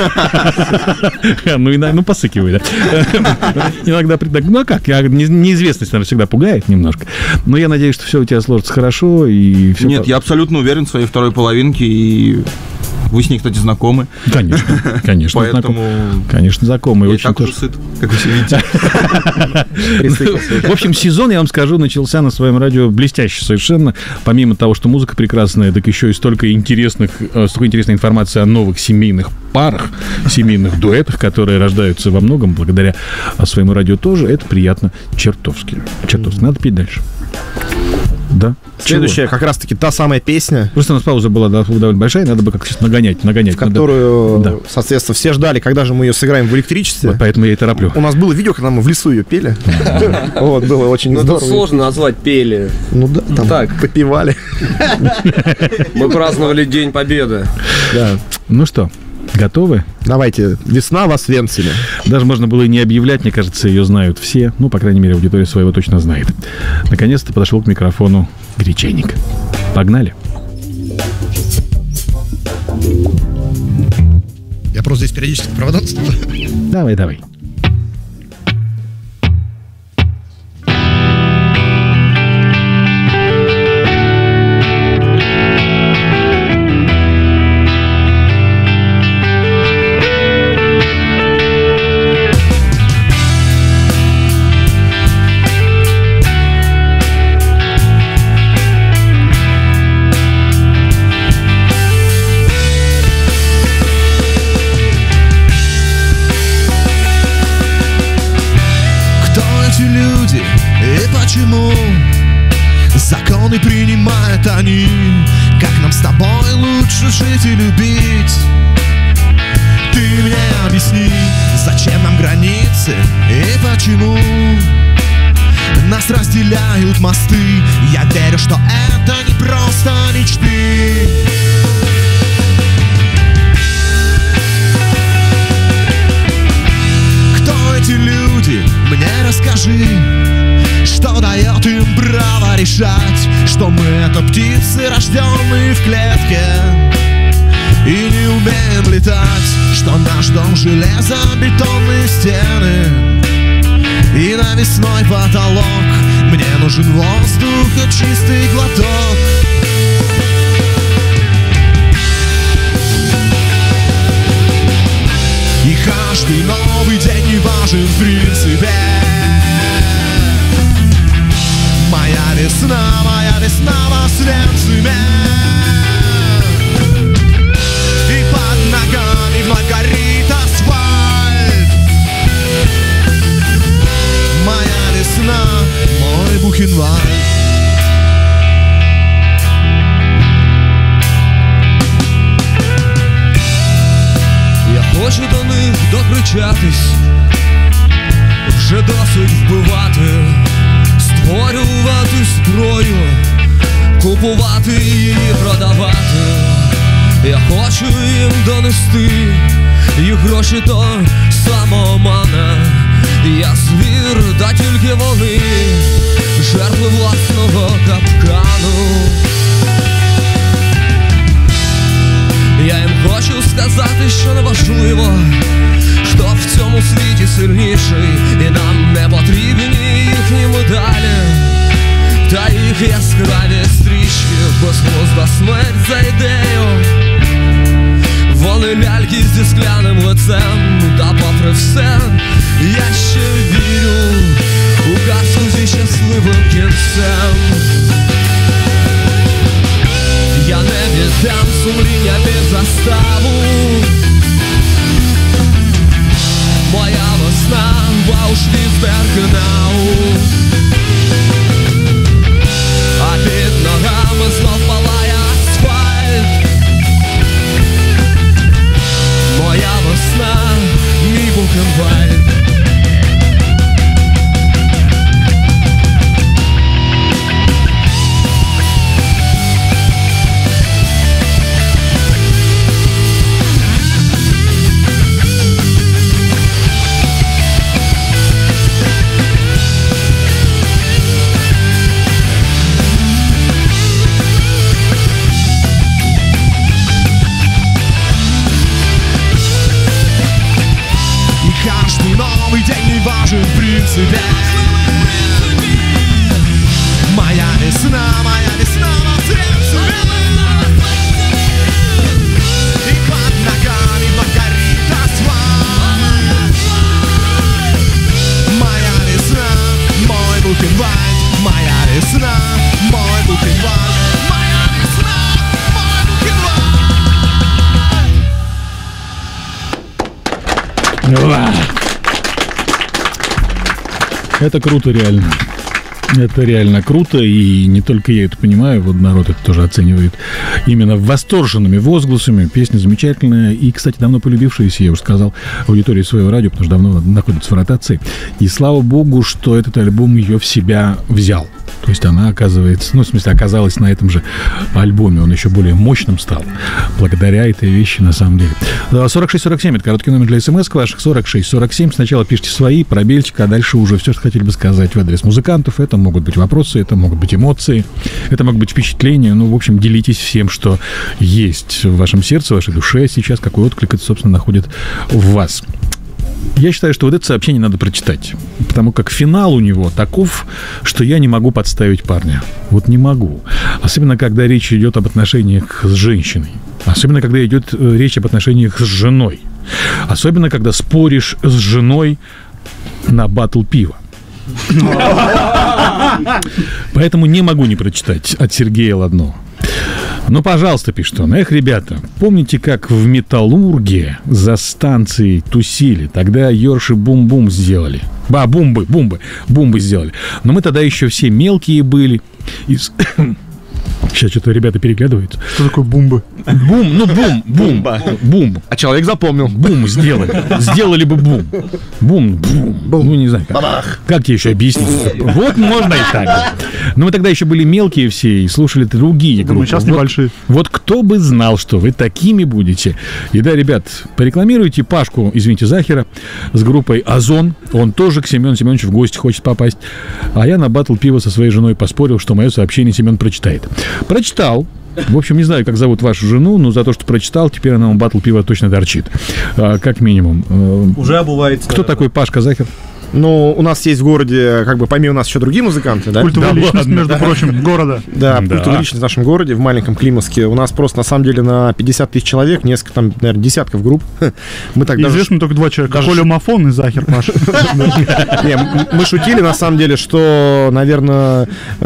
Ну, иногда, ну, посыкивай, да. Иногда, ну, а как? Неизвестность, наверное, всегда пугает немножко. Но я надеюсь, что все у тебя сложится хорошо. И все. Нет, я абсолютно уверен в своей второй половинке, и вы с ней, кстати, знакомы. Конечно, конечно. Поэтому... Знаком... Конечно, знакомы. Я и так уже сыт, как вы все видите. В общем, сезон, я вам скажу, начался на своем радио блестяще совершенно. Помимо того, что музыка прекрасная, так еще и столько интересных, столько интересной информации о новых семейных парах, семейных дуэтах, которые рождаются во многом благодаря своему радио тоже. Это приятно чертовски. Чертовски. Надо петь дальше. Да. Следующая как раз-таки та самая песня. Просто у нас пауза была довольно большая, надо бы как-то сейчас нагонять, нагонять. Которую, надо... да. соответственно, все ждали, когда же мы ее сыграем в электричестве. Вот поэтому я и тороплю. У нас было видео, когда мы в лесу ее пели. Вот, было очень здорово. Ну, это сложно назвать пели. Ну да, там так попевали. Мы праздновали День Победы. Да. Ну что, готовы? Давайте. Весна в Освенциме. Даже можно было и не объявлять, мне кажется, ее знают все. Ну, по крайней мере, аудитория своего точно знает. Наконец-то подошел к микрофону Гречейник. Погнали. Я просто здесь периодически провода. Давай, давай. Законы принимают они, как нам с тобой лучше жить и любить. Ты мне объясни, зачем нам границы и почему нас разделяют мосты. Я верю, что это не просто мечты. Кто эти люди? Мне расскажи. Что дает им право решать, что мы это птицы, рожденные в клетке, и не умеем летать, что наш дом железобетонные стены и навесной потолок. Мне нужен воздух и чистый глоток. И каждый новый день не важен в принципе. Моя весна, моя весна в Освенциме. И под ногами вновь горит асфальт. Моя весна, мой Бухенвальд. Я хочу до них докричатись, вже досить вбивати. Створювати зброю, купувати її, продавати. Я хочу їм донести, їх гроші то самомана. Я звір, да тільки вони, жертви власного капкану. Я їм хочу сказати, що неважливо, хто в цьому світі сильніший, і нам не потрібні їхні медалі та їх яскраві стрічки, безглузда смерть за ідею. Вони ляльки зі скляним лицем та попри все, я ще вірю у казку зі щасливим кінцем. Я не віддам сумління під заставу. Моя весна в Аушвіц-Біркенау. А під ногами знов палає асфальт. Моя весна, мій Бухенвальд. В принципе, моя весна, моя весна во сердце. И под ногами вновь горит асфальт. Моя весна, мой Бухенвальд. Моя весна, мой Бухенвальд. Моя весна, мой Бухенвальд. Это круто, реально. Это реально круто, и не только я это понимаю, вот народ это тоже оценивает именно восторженными возгласами. Песня замечательная и, кстати, давно полюбившаяся, я уже сказал, аудитории своего радио, потому что давно находится в ротации. И слава богу, что этот альбом ее в себя взял. То есть она оказывается, ну, в смысле, оказалась на этом же альбоме. Он еще более мощным стал благодаря этой вещи, на самом деле. сорок шесть сорок семь, это короткий номер для смс ваших. сорок шесть сорок семь. Сначала пишите свои, пробельчик, а дальше уже все, что хотели бы сказать в адрес музыкантов. Это могут быть вопросы, это могут быть эмоции, это могут быть впечатления. Ну, в общем, делитесь всем, что есть в вашем сердце, в вашей душе сейчас, какой отклик это, собственно, находит в вас. Я считаю, что вот это сообщение надо прочитать, потому как финал у него таков, что я не могу подставить парня. Вот не могу. Особенно, когда речь идет об отношениях с женщиной. Особенно, когда идет речь об отношениях с женой. Особенно, когда споришь с женой на баттл пива. Поэтому не могу не прочитать от Сергея Ладно. Ну, пожалуйста, пишет он. Эх, ребята, помните, как в Металлурге за станцией тусили? Тогда Йорши бум-бум сделали. Ба, бумбы, бумбы, бумбы сделали. Но мы тогда еще все мелкие были. И... Сейчас что-то ребята переглядываются. Что такое бумбы? Бум, ну бум, бум, бум. А человек запомнил. Бум сделали. Сделали бы бум. Бум, бум. Ну, не знаю, как. Как тебе еще объяснить? Вот можно и так. Но мы тогда еще были мелкие все и слушали другие группы. Мы сейчас небольшие. Вот кто бы знал, что вы такими будете. И да, ребят, порекламируйте Пашку, извините, Захера, с группой «Озон». Он тоже к Семену Семеновичу в гости хочет попасть. А я на баттл пива со своей женой поспорил, что мое сообщение Семен прочитает. Прочитал. В общем, не знаю, как зовут вашу жену, но за то, что прочитал, теперь она у баттл пива точно торчит. А, как минимум. Уже обувается. Кто такой Пашка Захер? Ну, у нас есть в городе, как бы, помимо нас еще другие музыканты, да? Культовая да, личность, ладно, между да. прочим, города. Да, да, культовая личность в нашем городе, в маленьком Климовске. У нас просто, на самом деле, на пятьдесят тысяч человек, несколько, там, наверное, десятков групп. Мы так даже... Известны только два человека, Коля Мафон и Захер Паша. Мы шутили, на самом деле, что, наверное,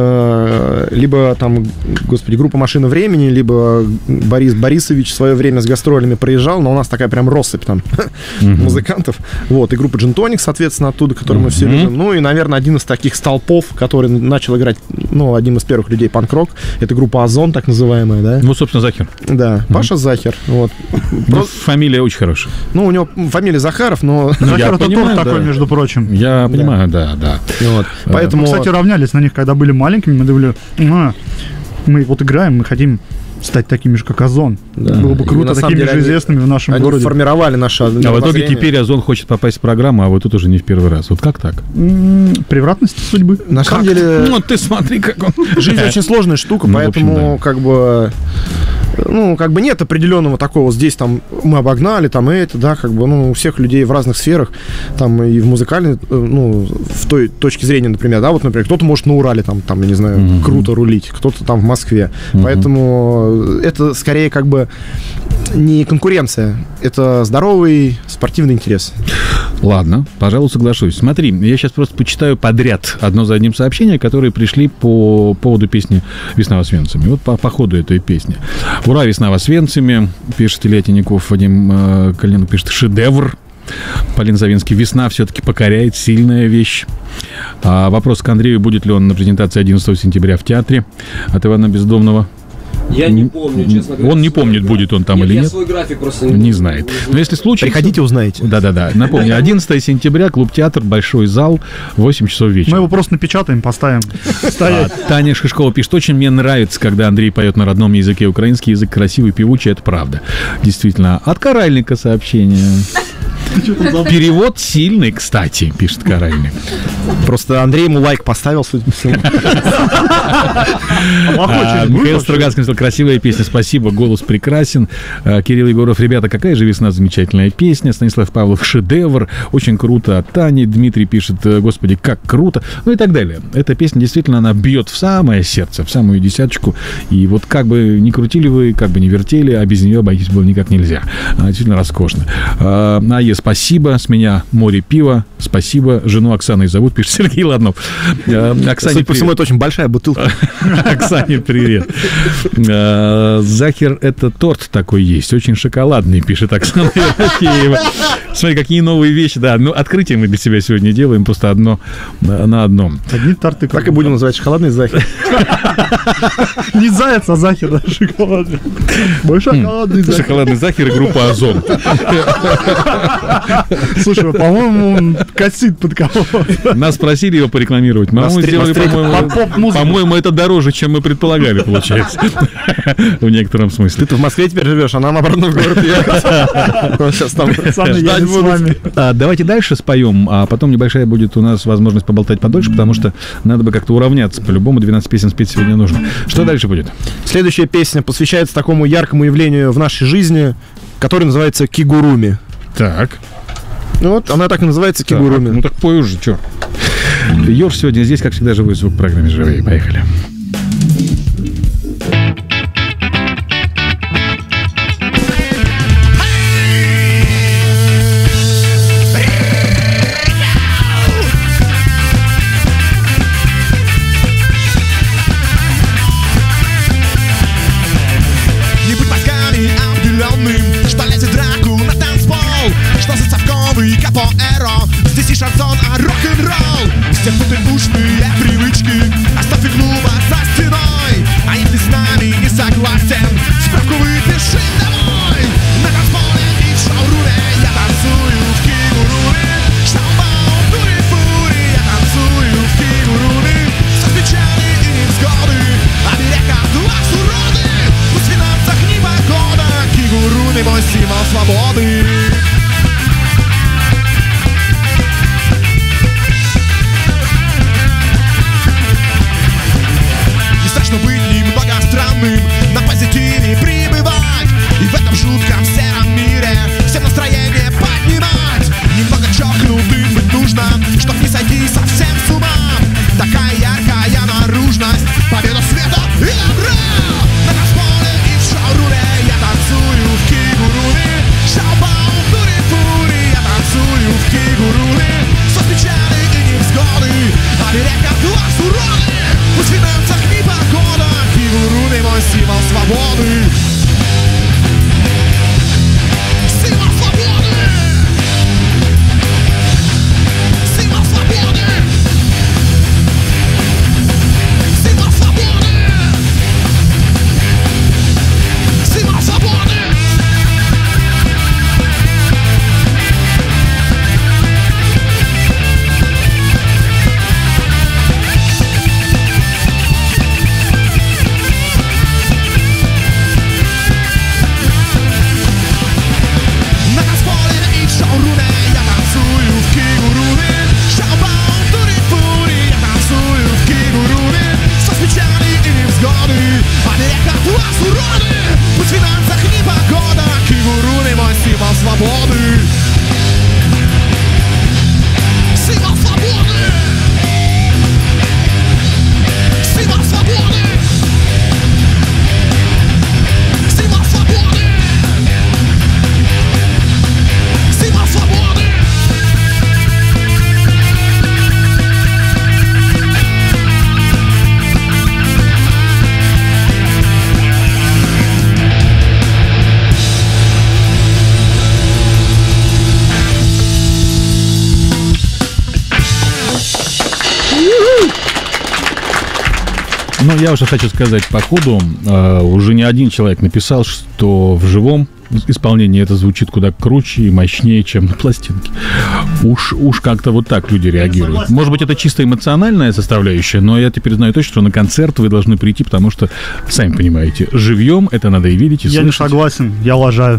либо там, господи, группа «Машина времени», либо Борис Борисович в свое время с гастролями проезжал, но у нас такая прям россыпь там музыкантов. Вот, и группа Gin-Tonic, соответственно, оттуда, которую мы все любим. Ну и, наверное, один из таких столпов, который начал играть, ну, одним из первых людей панк-рок, это группа «Озон», так называемая, да? Ну, собственно, Захер. Да, mm-hmm. Паша Захер. Вот. Ну, фамилия очень хорошая. Ну, у него фамилия Захаров, но... Ну, Захер это тоже да. такой, между прочим. Я да. понимаю, да, да. Вот. Поэтому... Мы, кстати, равнялись на них, когда были маленькими, мы думали, а, мы вот играем, мы хотим стать такими же, как Озон. Да. Было бы круто, такими же известными в нашем они городе. Формировали наше... А в итоге теперь Озон хочет попасть в программу, а вот тут уже не в первый раз. Вот как так? М-м, превратность судьбы. На как? самом деле... Ну, ты смотри, как он... Жизнь очень сложная штука, ну, поэтому, общем, да. как бы... Ну, как бы нет определенного такого, здесь там мы обогнали, там и это, да, как бы, ну, у всех людей в разных сферах, там и в музыкальной, ну, в той точке зрения, например, да, вот, например, кто-то может на Урале, там, там, я не знаю, mm-hmm. круто рулить, кто-то там в Москве, mm-hmm. поэтому это скорее как бы не конкуренция, это здоровый спортивный интерес. Ладно, пожалуй, соглашусь. Смотри, я сейчас просто почитаю подряд одно за одним сообщения, которые пришли по поводу песни «Весна в Освенциме». Вот по, по ходу этой песни. «Ура, весна в Освенциме», пишет Илья Тиняков, Вадим э, Калинов пишет «Шедевр». Полина Завинский: «Весна все-таки покоряет, сильная вещь». А вопрос к Андрею: будет ли он на презентации одиннадцатого сентября в театре, от Ивана Бездомного. Я не помню, честно говоря. Он не помнит, график. Будет он там нет, или я нет. свой график просто не, не знает. Но если случится... Приходите, узнаете. Да-да-да. Напомню, одиннадцатого сентября, клуб-театр, большой зал, восемь часов вечера. Мы его просто напечатаем, поставим. А, Таня Шишкова пишет: очень мне нравится, когда Андрей поет на родном языке. Украинский язык красивый, певучий, это правда. Действительно. От Каральника сообщение. Перевод сильный, кстати, пишет Каральник. Просто Андрей ему лайк поставил, судя по всему. Михаил Стругацкий сказал: красивая песня, спасибо, голос прекрасен. Кирилл Егоров: ребята, какая же весна, замечательная песня. Станислав Павлов: шедевр, очень круто от Тани. Дмитрий пишет: господи, как круто. Ну и так далее. Эта песня действительно, она бьет в самое сердце, в самую десяточку. И вот как бы ни крутили вы, как бы ни вертели, а без нее обойтись было никак нельзя. Она действительно роскошна. А ей спасибо, с меня море пива. Спасибо, жену Оксаной зовут, пишет Сергей Ладнов. Оксане, по всему, это очень большая бутылка. Оксане привет. Захер — это торт такой есть, очень шоколадный, пишет Оксана Ерофеева. Смотри, какие новые вещи. Да, ну открытие мы для себя сегодня делаем, просто одно на одном. Одни торты. Так и будем называть шоколадный Захер. Не заяц, а Захер, да, шоколадный. Мой шоколадный Захер. Шоколадный Захер и группа «Озон». Слушай, по-моему, он косит под кого-то. Нас просили его порекламировать. Мы сделали, по-моему, по-моему, это дороже, чем мы предполагали, получается. В некотором смысле. Ты-то в Москве теперь живешь, а нам обратно в город ехать. Сейчас там ждать будут. Давайте дальше споем, а потом небольшая будет у нас возможность поболтать подольше, потому что надо бы как-то уравняться. По-любому двенадцать песен спеть сегодня нужно. Что дальше будет? Следующая песня посвящается такому яркому явлению в нашей жизни, который называется кигуруми. Так. Ну вот, она так и называется, кигуруми. Ну так пой уже, чё. Ёж сегодня здесь, как всегда, живой звук в программе «Живые». Поехали. Капоэро, здесь и шансон, а рок-н-ролл. Стянуты ушные привычки, оставь их клуба за стеной. А если с нами не согласен, справку выпиши домой. На танцполе и в шоуруме я танцую в кигуруме. Шаубаум, дури-фури, я танцую в кигуруме. Со свечами и невзгоды, а берега два суроды. Пусть в финансах не погода, кигуруме мой символ свободы. Ну, я уже хочу сказать по ходу, э, уже не один человек написал, что в живом исполнении это звучит куда круче и мощнее, чем на пластинке. Уж, уж как-то вот так люди реагируют. Может быть, это чисто эмоциональная составляющая, но я теперь знаю точно, что на концерт вы должны прийти, потому что, сами понимаете, живьем это надо и видеть, и я слышать. Я не согласен, я лажаю.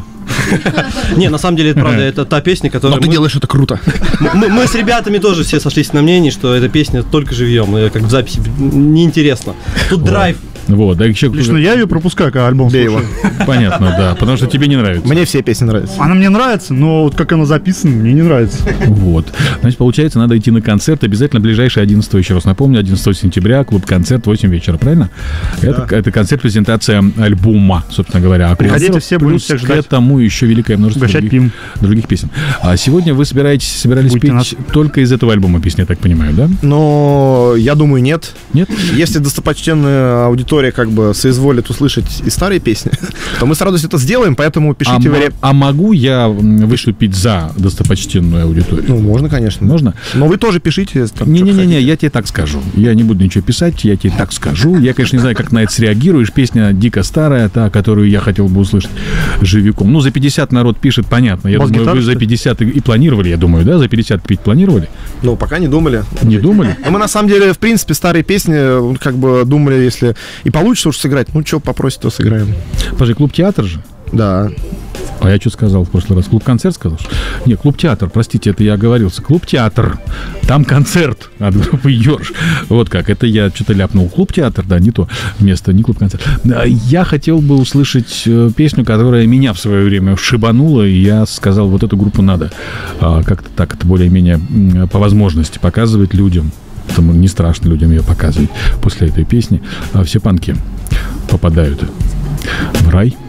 Не, на самом деле, это правда, это та песня, которую... Но ты делаешь это круто. Мы, мы с ребятами тоже все сошлись на мнении, что эта песня только живьем, как в записи неинтересно. Тут драйв. Вот, да, еще... Лично я ее пропускаю, как альбом слушаю. Понятно, да, потому что тебе не нравится. Мне все песни нравятся. Она мне нравится, но вот как она записана, мне не нравится. Вот. Значит, получается, надо идти на концерт. Обязательно ближайший одиннадцатого, еще раз напомню, одиннадцатого сентября, клуб-концерт, восемь вечера, правильно? Да. Это, это концерт-презентация альбома, собственно говоря. А приходите все, будем всех ждать. К этому еще великое множество других, других песен. А сегодня вы собираетесь, собирались Будьте петь нас... только из этого альбома песни, я так понимаю, да? Но я думаю, нет. Нет? Если достопочтенная аудитория как бы соизволит услышать и старые песни, то мы с радостью это сделаем, поэтому пишите... А, вари... а могу я выступить за достопочтенную аудиторию? Ну, можно, конечно. Можно? Но вы тоже пишите. Не-не-не, я тебе так скажу. Я не буду ничего писать, я тебе так скажу. Я, конечно, не знаю, как на это среагируешь. Песня дико старая, та, которую я хотел бы услышать живиком. Ну, за пятьдесят народ пишет, понятно. Я думаю, вы за пятьдесят и планировали, я думаю, да? За пятьдесят пить планировали? Ну, пока не думали. Не думали? Но мы, на самом деле, в принципе, старые песни, как бы думали, если и получится уж сыграть, ну, что попросит, то сыграем. Подожди, клуб-театр же? Да. А я что сказал в прошлый раз? Клуб-концерт сказал? Не, клуб-театр, простите, это я оговорился. Клуб-театр. Там концерт от группы Ёрш. Вот как, это я что-то ляпнул. Клуб-театр, да, не то место, не клуб-концерт. Я хотел бы услышать песню, которая меня в свое время шибанула, и я сказал, вот эту группу надо как-то так, это более-менее по возможности показывать людям. Потому не страшно людям ее показывать. После этой песни все панки попадают в рай.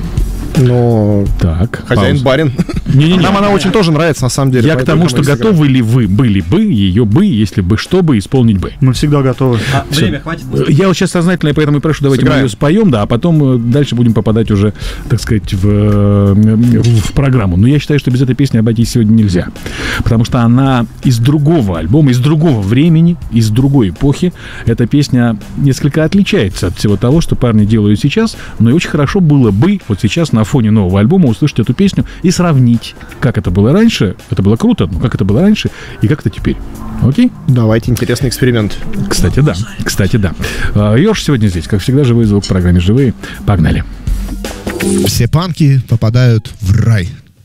Но так, хозяин-барин. Нам она очень тоже нравится, на самом деле. Я к тому, что готовы ли вы были бы, ее бы, если бы, чтобы исполнить бы. Мы всегда готовы. А, время хватит? Я вот сейчас сознательно, поэтому и прошу, давайте Сыграем. мы ее споем, да, а потом дальше будем попадать уже, так сказать, в, в программу. Но я считаю, что без этой песни обойтись сегодня нельзя. Потому что она из другого альбома, из другого времени, из другой эпохи. Эта песня несколько отличается от всего того, что парни делают сейчас, но и очень хорошо было бы вот сейчас на фоне нового альбома услышать эту песню и сравнить, как это было раньше, это было круто, но как это было раньше и как это теперь. Окей? Давайте, интересный эксперимент. Кстати, да. Кстати, да. Ёрш сегодня здесь, как всегда, живой звук в программе «Живые». Погнали. Все панки попадают в рай.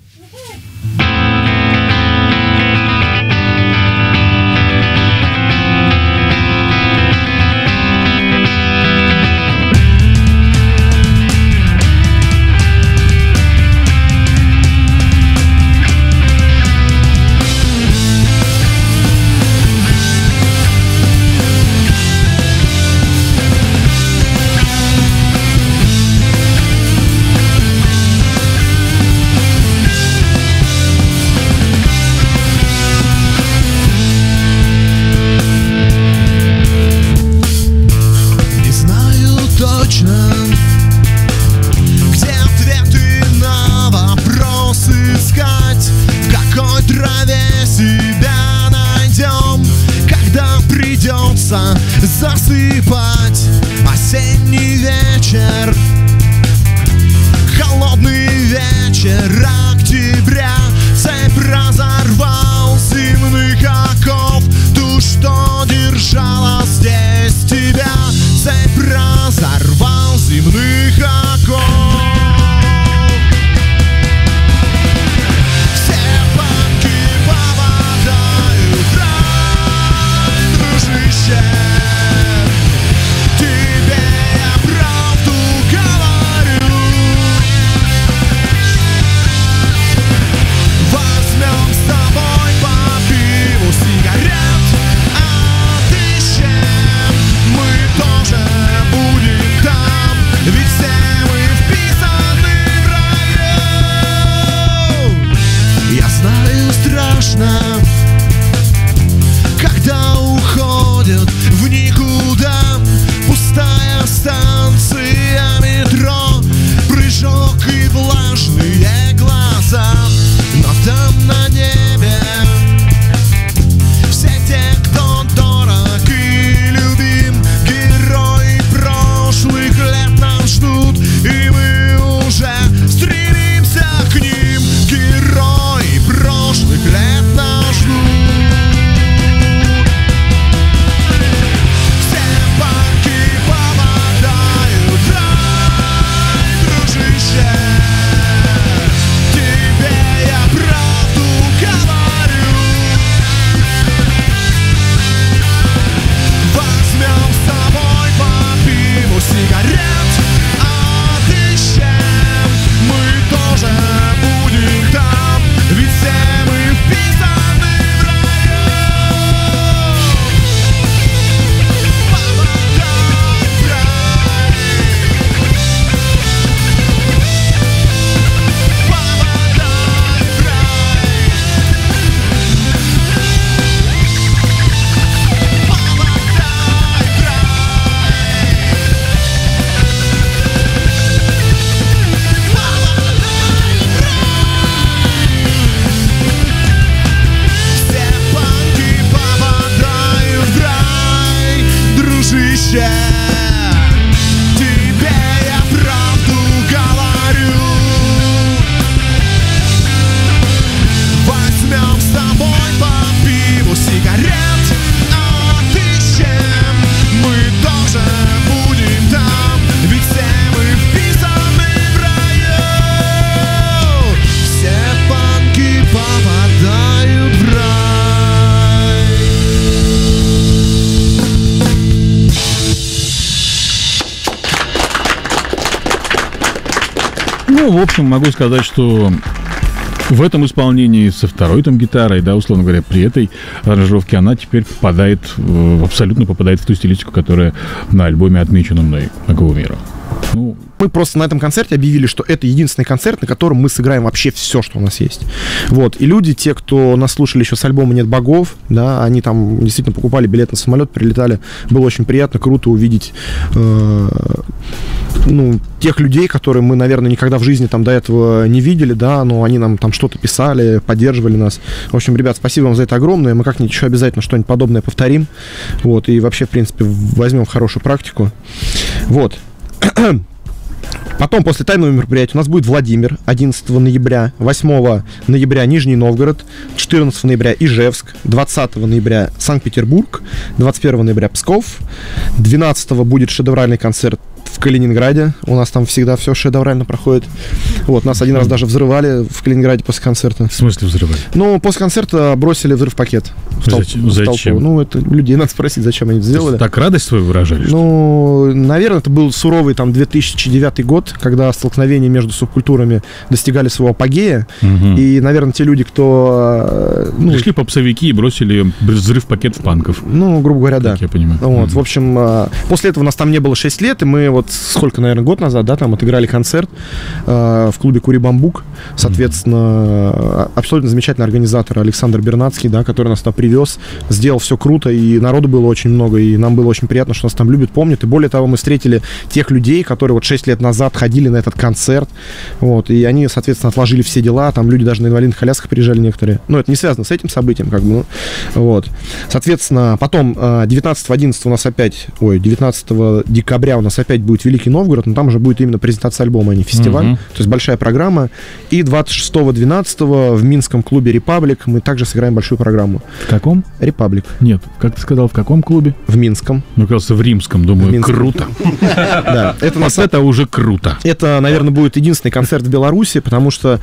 Засыпать осенний вечер, холодный вечер октября. Цепь разорвал земных оков, ту, что держала здесь тебя. Цепь разорвал земных оков. Все панки попадают в рай, дружище. Ну, в общем, могу сказать, что в этом исполнении со второй там гитарой, да, условно говоря, при этой аранжировке она теперь попадает, абсолютно попадает в ту стилистику, которая на альбоме отмечена мной «Акова мира». Ну, мы просто на этом концерте объявили, что это единственный концерт, на котором мы сыграем вообще все, что у нас есть. Вот. И люди, те, кто нас слушали еще с альбома «Нет богов», да, они там действительно покупали билет на самолет, прилетали. Было очень приятно, круто увидеть э, ну, тех людей, которые мы, наверное, никогда в жизни там до этого не видели, да, но они нам там что-то писали, поддерживали нас. В общем, ребят, спасибо вам за это огромное. Мы как-нибудь еще обязательно что-нибудь подобное повторим. Вот. И вообще, в принципе, возьмем в хорошую практику. Вот. Потом, после тайного мероприятия, у нас будет Владимир одиннадцатого ноября, восьмого ноября Нижний Новгород, четырнадцатого ноября Ижевск, двадцатого ноября Санкт-Петербург, двадцать первого ноября Псков, двенадцатого будет шедевральный концерт в Калининграде. У нас там всегда все шедеврально проходит. Вот, нас один раз даже взрывали в Калининграде после концерта. В смысле взрывали? Ну, после концерта бросили взрыв-пакет. В толп... Зачем? в Зачем? Ну, это людей надо спросить, зачем они это сделали. Так радость свою выражали? Ну, наверное, это был суровый там две тысячи девятый год, когда столкновения между субкультурами достигали своего апогея. Угу. И, наверное, те люди, кто... Ну, пришли попсовики и бросили взрыв-пакет в панков. Ну, грубо говоря, да. Так я понимаю. Вот, угу. В общем, после этого у нас там не было шесть лет, и мы вот сколько, наверное, год назад, да, там отыграли концерт э, в клубе «Кури Бамбук». Соответственно, mm-hmm. абсолютно замечательный организатор Александр Бернацкий, да, который нас туда привез, сделал все круто, и народу было очень много, и нам было очень приятно, что нас там любят, помнят. И более того, мы встретили тех людей, которые вот шесть лет назад ходили на этот концерт, вот, и они, соответственно, отложили все дела, там люди даже на инвалидных колясках приезжали некоторые. Ну, это не связано с этим событием, как бы, ну, вот. Соответственно, потом девятнадцатого одиннадцатого у нас опять, ой, девятнадцатого декабря у нас опять будет Великий Новгород, но там уже будет именно презентация альбома, а не фестиваль. Uh-huh. То есть большая программа. И двадцать шестого двенадцатого в минском клубе «Репаблик» мы также сыграем большую программу. В каком? «Репаблик». Нет, как ты сказал, в каком клубе? В минском. Ну, кажется, в римском. Думаю, круто. Да, это вот это уже круто. Это, наверное, будет единственный концерт в Беларуси, потому что,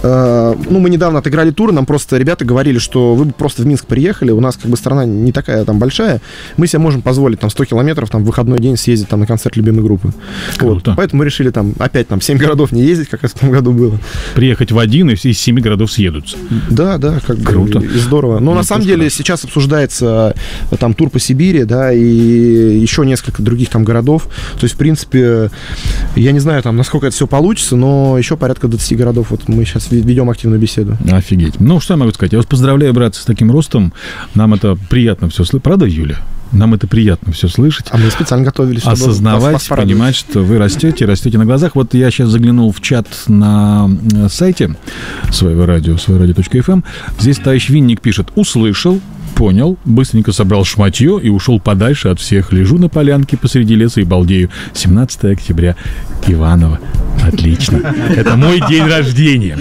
ну, мы недавно отыграли тур, нам просто ребята говорили, что вы бы просто в Минск приехали, у нас как бы страна не такая там большая, мы себе можем позволить там сто километров там в выходной день съездить там на концерт любимой группы. Вот. Поэтому мы решили там опять там семь городов не ездить, как в этом году было. Приехать в один, и из семи городов съедутся. Да, да, как бы. Круто. И здорово. Но ну, на самом деле хорошо. Сейчас обсуждается там тур по Сибири, да, и еще несколько других там городов. То есть, в принципе, я не знаю, там, насколько это все получится, но еще порядка двадцати городов. Вот мы сейчас ведем активную беседу. Офигеть. Ну, что я могу сказать? Я вас поздравляю, братцы, с таким ростом. Нам это приятно все слышать. Правда, Юля? Нам это приятно все слышать. А мы специально готовились. Осознавать, понимать, что вы растете, растете на глазах. Вот я сейчас заглянул в чат на сайте своего радио, свое радио точка эф эм. Здесь товарищ Винник пишет: услышал, понял, быстренько собрал шматье и ушел подальше от всех. Лежу на полянке посреди леса и балдею. семнадцатого октября, Иваново. Отлично. Это мой день рождения,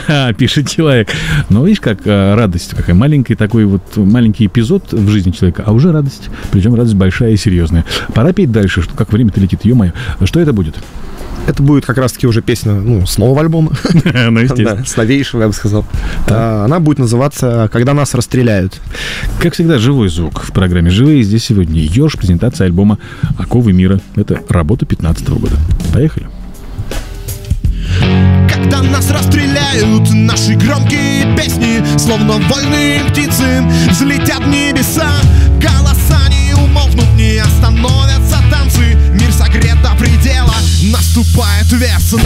пишет человек. Но видишь, как радость, какая маленькая, такой вот маленький эпизод в жизни человека, а уже радость. Причем радость большая и серьезная. Пора петь дальше, что как время-то летит, ё-моё. Что это будет? Это будет как раз-таки уже песня, ну, с нового альбома. Ну, естественно. Да, с новейшего, я бы сказал. Да. Она будет называться «Когда нас расстреляют». Как всегда, живой звук в программе «Живые». Здесь сегодня Ёж, презентация альбома «Оковы мира». Это работа пятнадцатого года. Поехали. Когда нас расстреляют, наши громкие песни, словно вольные птицы, взлетят в небеса. Голоса не умолкнут, не остановятся танцы. Мир согрет до предела, наступает весна.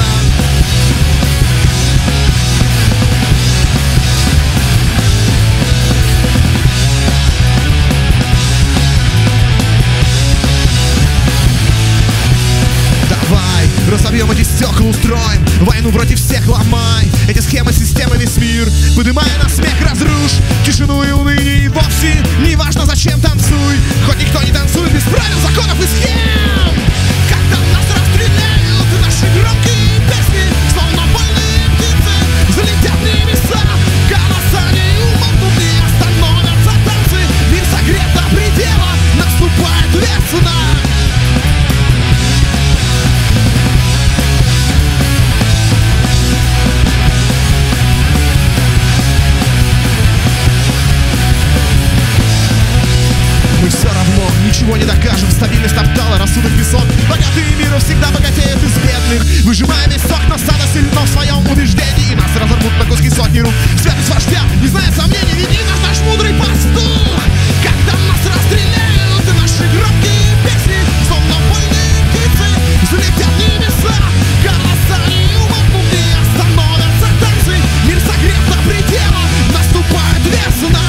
Разобьем эти стекла, устроим войну против всех, ломай эти схемы, системы, весь мир, поднимая на смех, разрушь тишину и уныние, и вовсе не важно, зачем танцуй, хоть никто не танцует без правил, законов и схем. Когда нас расстреляют, наши громкие песни, словно вольные птицы, взлетят в небеса. Голоса не умолкнут, не остановятся танцы. Мир согрет до предела, наступает весна. Мы все равно ничего не докажем. Стабильность топтала, рассудок песок. Богатые мира всегда богатеют из бедных. Выжимаем весь сок, но стадо сильно в своем убеждении. И нас разорвут на куски сотни рук. Святость вождя, не зная сомнений, веди нас наш мудрый пастух. Когда нас расстреляют, и наши громкие песни, словно вольные птицы, взлетят в небеса. Голоса не умолкнут, не остановятся танцы. Мир согрет до предела, наступает весна.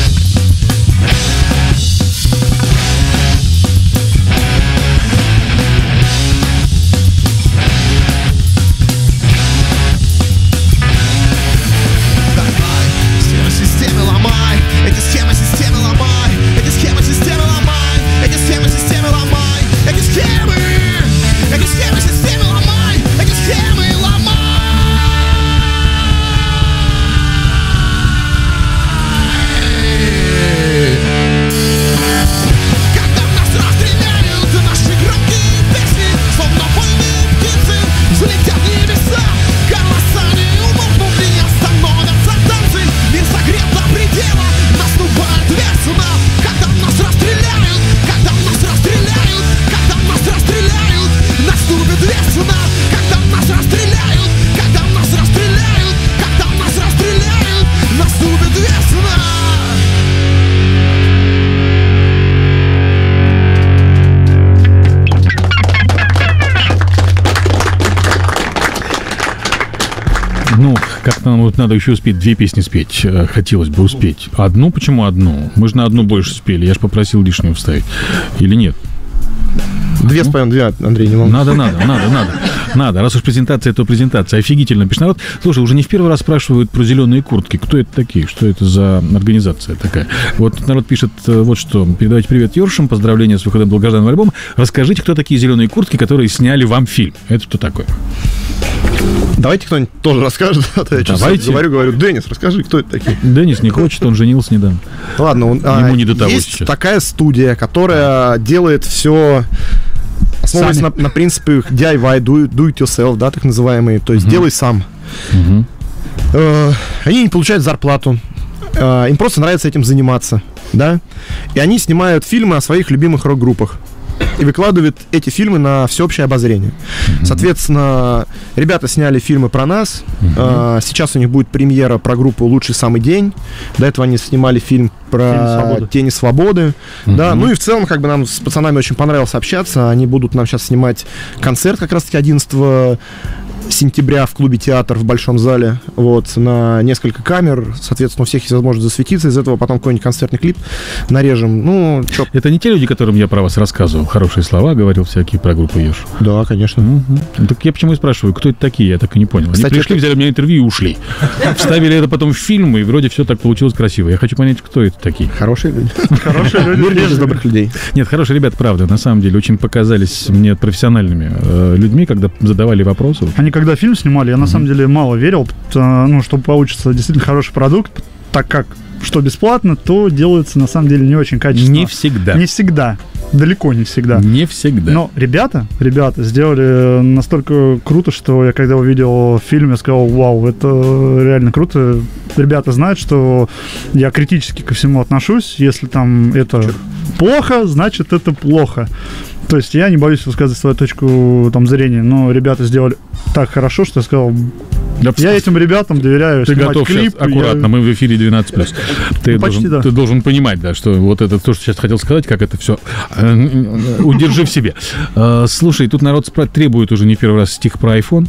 Системы ломай, эти схемы системы ломай, эти схемы системы ломай, эти схемы системы ломай, эти схемы, эти схемы системы ломай, эти схемы ломай. Когда нас расстреляют, наши громкие песни, словно вольные птицы, взлетят в небеса. Голоса не умолкнут, не остановятся танцы. Мир согрет до предела, наступает весна. Когда нас расстреляют, когда нас расстреляют, когда нас расстреляют, наступит весна. Когда нас расстреляют, когда нас расстреляют, когда нас расстреляют, наступит весна. Ну, как-то нам вот надо еще успеть две песни спеть. Хотелось бы успеть. Одну? Почему одну? Мы же на одну больше спели. Я же попросил лишнюю вставить. Или нет? Две споем, две, Андрей, не волнуйся. Надо, надо, надо, надо. Надо. Раз уж презентация, то презентация. Офигительно пишет народ. Слушай, уже не в первый раз спрашивают про зеленые куртки. Кто это такие? Что это за организация такая? Вот народ пишет вот что. Передавайте привет Ёршам, поздравления с выходом долгожданного альбома. Расскажите, кто такие зеленые куртки, которые сняли вам фильм? Это что такое? Давайте кто-нибудь тоже расскажет. А то я Давайте. Говорю, говорю, Денис, расскажи, кто это такие. Денис не хочет, он женился недавно. Ладно, он, ему а, не до того есть сейчас. такая студия, которая делает все, основываясь на, на принципе ди ай вай, do, do it yourself, да, так называемые, то есть uh-huh. делай сам. Uh-huh. Э, они не получают зарплату, э, им просто нравится этим заниматься, да, и они снимают фильмы о своих любимых рок-группах и выкладывают эти фильмы на всеобщее обозрение. Mm-hmm. Соответственно, ребята сняли фильмы про нас. Mm-hmm. А, сейчас у них будет премьера про группу «Лучший самый день». До этого они снимали фильм про «Тени свободы». «Тени свободы». Mm-hmm. Да, ну и в целом, как бы нам с пацанами очень понравилось общаться. Они будут нам сейчас снимать концерт как раз-таки одиннадцатого сентября в клубе «Театр» в Большом зале, вот, на несколько камер, соответственно, у всех есть возможность засветиться, из этого потом какой-нибудь концертный клип нарежем, ну, чё. Это не те люди, которым я про вас рассказывал, хорошие слова говорил всякие про группу «Ёж»? Да, конечно. Угу. Так я почему и спрашиваю, кто это такие, я так и не понял. Кстати, Они пришли, это... взяли у меня интервью и ушли. Вставили это потом в фильм, и вроде все так получилось красиво. Я хочу понять, кто это такие. Хорошие люди. Хорошие люди. Мир без добрых людей. Нет, хорошие ребята, правда, на самом деле, очень показались мне профессиональными э, людьми, когда задавали вопросы. Они когда фильм снимали, я на самом деле мало верил, ну, что получится действительно хороший продукт, так как что бесплатно, то делается на самом деле не очень качественно. Не всегда. Не всегда. Далеко не всегда. Не всегда. Но ребята, ребята сделали настолько круто, что я когда увидел фильм, я сказал, вау, это реально круто. Ребята знают, что я критически ко всему отношусь. Если там это Чё? плохо, значит это плохо. То есть я не боюсь высказывать свою точку там зрения, но ребята сделали так хорошо, что я сказал, я, я этим ребятам доверяю. Ты готов клип, сейчас, аккуратно, я... мы в эфире двенадцать плюс. Ты, ну, должен, да. ты должен понимать, да, что вот это то, что сейчас хотел сказать, как это все удержи в себе. Слушай, тут народ требует уже не первый раз стих про iPhone.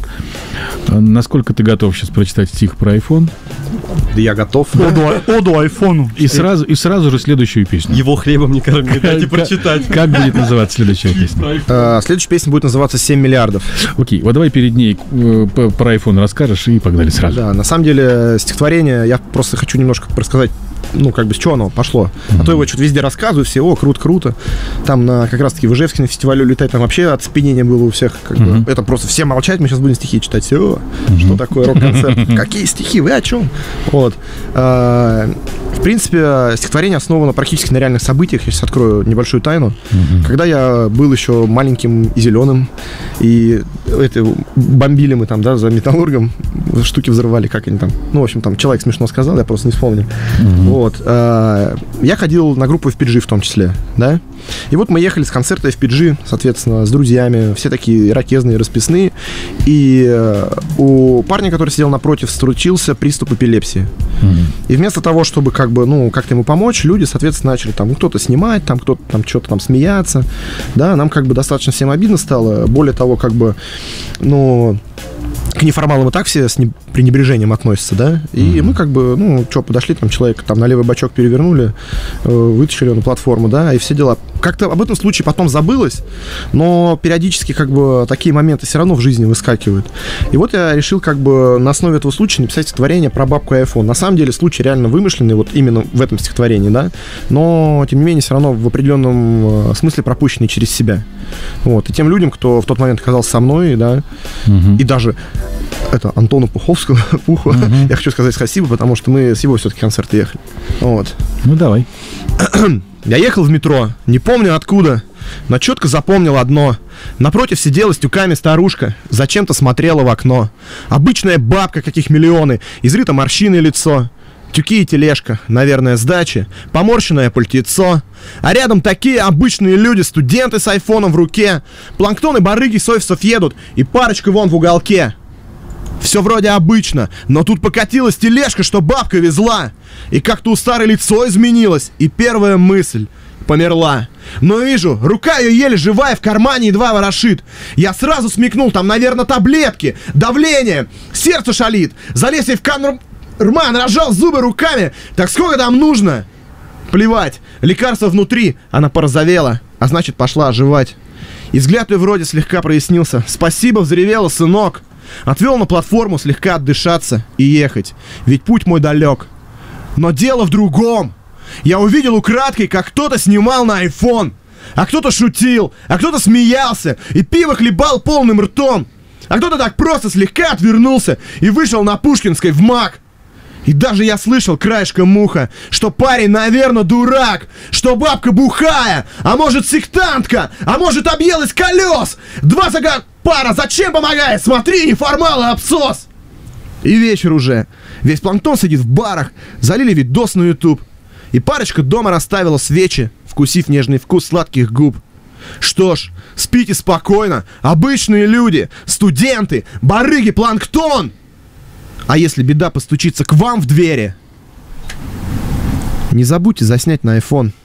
Насколько ты готов сейчас прочитать стих про iPhone? Да я готов. Оду айфону. И сразу, и сразу же следующую песню. Его хлебом не корми, дайте прочитать. Как будет называться следующая песня? Следующая песня будет называться «семь миллиардов». Окей, вот давай перед ней про iPhone расскажешь и погнали сразу. Да, на самом деле стихотворение, я просто хочу немножко рассказать, ну, как бы, с чего оно пошло. Mm-hmm. А то его что-то везде рассказываю, все, о, круто-круто. Там на, как раз-таки в Ижевске на фестивале улетать, там вообще оцепенение было у всех. Как mm-hmm. бы, это просто все молчать, мы сейчас будем стихи читать. Все, mm-hmm. что такое рок-концерт? Какие стихи? Вы о чем? Вот. В принципе, стихотворение основано практически на реальных событиях. Я сейчас открою небольшую тайну. Mm-hmm. Когда я был еще маленьким и зеленым, и это, бомбили мы там, да, за Металлургом, штуки взрывали, как они там. Ну, в общем, там человек смешно сказал, я просто не вспомню. Mm-hmm. Вот. Э, я ходил на группу эф пи джи в том числе, да. И вот мы ехали с концерта эф пи джи, соответственно, с друзьями, все такие ирокезные, расписные. И э, у парня, который сидел напротив, случился приступ эпилепсии. Mm-hmm. И вместо того, чтобы как бы, ну, как-то ему помочь, люди, соответственно, начали там, ну, кто-то снимать, там, кто-то там что-то там смеяться, да, нам как бы достаточно всем обидно стало, более того, как бы, ну, к неформалам и так все с пренебрежением относятся, да, и mm-hmm. мы как бы, ну, что, подошли, там, человека там на левый бочок перевернули, э, вытащили его на платформу, да, и все дела. Как-то об этом случае потом забылось, но периодически как бы такие моменты все равно в жизни выскакивают. И вот я решил как бы на основе этого случая написать стихотворение про бабку и айфон. На самом деле случай реально вымышленный, вот именно в этом стихотворении, да, но тем не менее все равно в определенном смысле пропущенный через себя. Вот. И тем людям, кто в тот момент оказался со мной, да, угу. и даже это Антону Пуховскому, Пуху, угу. я хочу сказать спасибо, потому что мы с его все-таки концерта ехали. Вот. Ну давай. Я ехал в метро, не помню откуда, но четко запомнил одно. Напротив сидела с тюками старушка, зачем-то смотрела в окно. Обычная бабка, каких миллионы, изрыто морщиной лицо. Тюки и тележка, наверное, с дачи, поморщенное пальтецо. А рядом такие обычные люди, студенты с айфоном в руке. Планктон и барыги с офисов едут, и парочка вон в уголке. Все вроде обычно, но тут покатилась тележка, что бабка везла. И как-то у старой лицо изменилось, и первая мысль — померла. Но вижу, рука ее еле живая, в кармане едва ворошит. Я сразу смекнул, там, наверное, таблетки, давление, сердце шалит. Залез ей в карман, разжал зубы руками. Так сколько там нужно? Плевать, лекарство внутри, она порозовела, а значит, пошла оживать. И взгляд ее вроде слегка прояснился. Спасибо, взревела, сынок. Отвел на платформу слегка отдышаться и ехать, ведь путь мой далек. Но дело в другом. Я увидел украдкой, как кто-то снимал на айфон, а кто-то шутил, а кто-то смеялся и пиво хлебал полным ртом, а кто-то так просто слегка отвернулся и вышел на Пушкинской в МАК. И даже я слышал краешком уха, что парень, наверное, дурак, что бабка бухая, а может сектантка, а может объелась колес. Два загар... Пара, зачем помогает? Смотри, неформалы, абсос! И вечер уже. Весь планктон сидит в барах, залили видос на ютуб. И парочка дома расставила свечи, вкусив нежный вкус сладких губ. Что ж, спите спокойно, обычные люди, студенты, барыги, планктон! А если беда постучится к вам в двери, не забудьте заснять на айфон.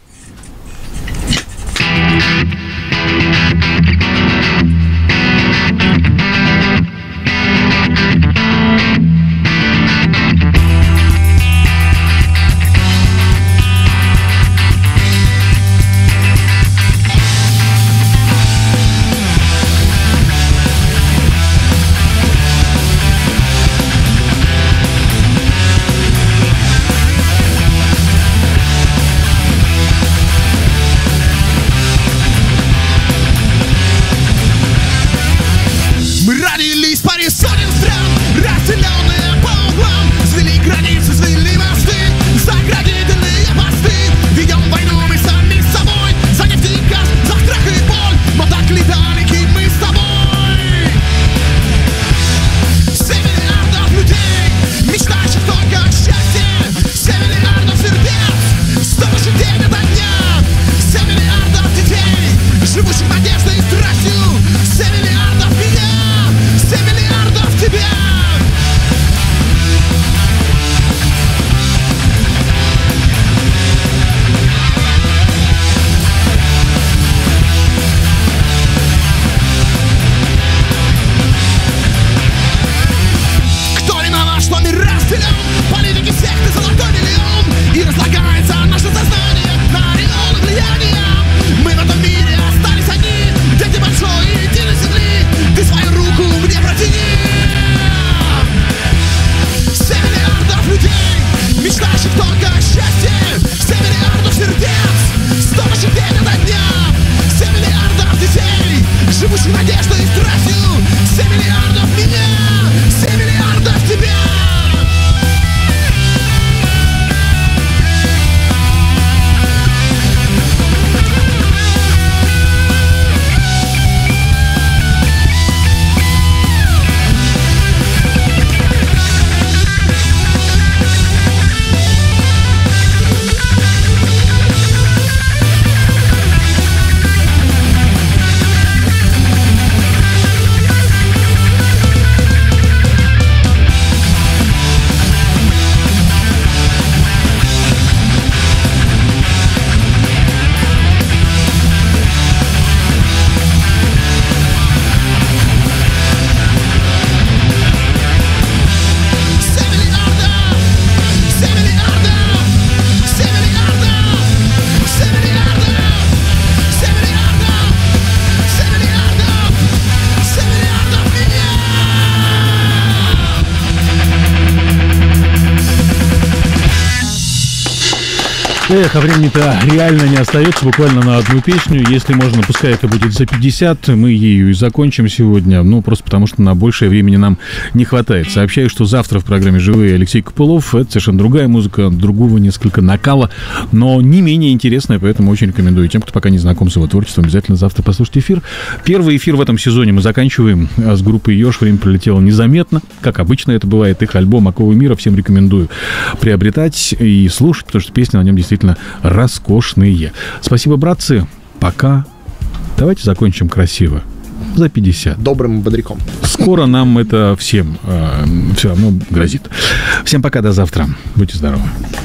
Эх, а времени-то реально не остается, буквально на одну песню. Если можно, пускай это будет за пятьдесят, мы ею и закончим сегодня. Ну, просто потому что на большее времени нам не хватает. Сообщаю, что завтра в программе «Живые» Алексей Копылов. Это совершенно другая музыка, другого несколько накала, но не менее интересная, поэтому очень рекомендую тем, кто пока не знаком с его творчеством, обязательно завтра послушайте эфир. Первый эфир в этом сезоне мы заканчиваем с группой «Ёж». Время пролетело незаметно, как обычно это бывает. Их альбом «Оковы мира» всем рекомендую приобретать и слушать, потому что песни на нем действительно роскошные. Спасибо, братцы. Пока. Давайте закончим красиво. За пятьдесят. Добрым бодряком. Скоро нам это всем э, все равно грозит. Всем пока, до завтра. Будьте здоровы.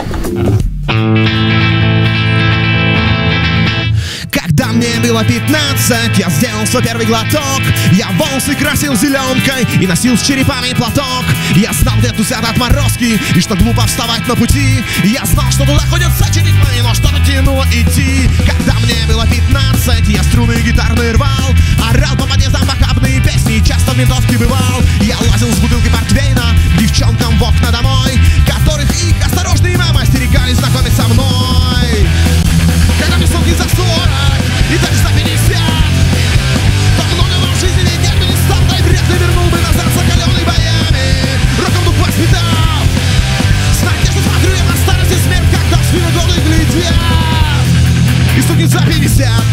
Когда мне было пятнадцать, я сделал свой первый глоток. Я волосы красил зеленкой и носил с черепами платок. Я знал, где тусят отморозки и что глупо вставать на пути. Я знал, что туда ходят сочинить мои, но что-то тянуло идти. Когда мне было пятнадцать, я струны гитарные рвал, орал по подъездам похабные песни, часто в ментовке бывал. Я лазил с бутылкой портвейна девчонкам в окна домой, которых их осторожные мамы остерегались знакомить со мной. Когда мне сумки за сорок и даже за пятьдесят, то много вам в жизни нет бы не стал, да и вряд ли вернул бы назад закаленный боями. Роком дух воспитал, с надеждой смотрю я на старость и смерть, когда в спину годы глядят и стукнет за пятьдесят.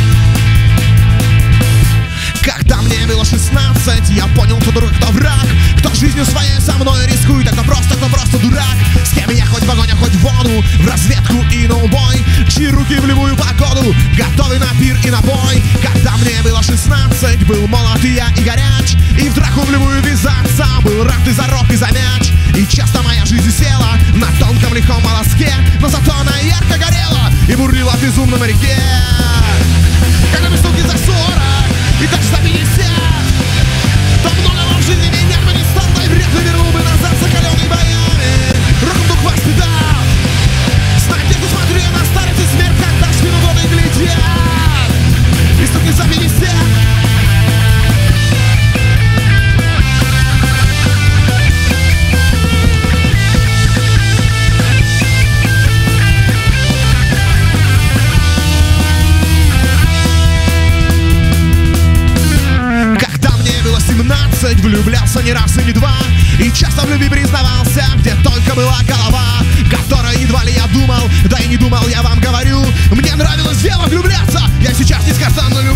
Когда мне было шестнадцать, я понял, кто друг, кто враг, кто жизнью своей со мной рискует, а кто просто, кто просто дурак. С кем я хоть в огонь, а хоть в воду, в разведку и на убой, чьи руки в любую погоду готовы на пир и на бой. Когда мне было шестнадцать, был молод и я и горяч, и в драку в любую ввязаться, был рад и за рог, и за мяч. И часто моя жизнь села на тонком лихом волоске, но зато она ярко горела и бурлила в безумном реке. Когда мне стуки за сорок и даже за пятьдесят, то много вам в жизни меня бы не стал, да и вряд ли вернул бы назад закаленный боями. Роком дух воспитал, с надеждой смотрю я на старость и смерть, когда в спину годы глядят и стукнет за пятьдесят. семнадцать, влюблялся не раз и не два, и часто в любви признавался, где только была голова, которой едва ли я думал, да и не думал, я вам говорю. Мне нравилось дело влюбляться, я сейчас несказанно люблю.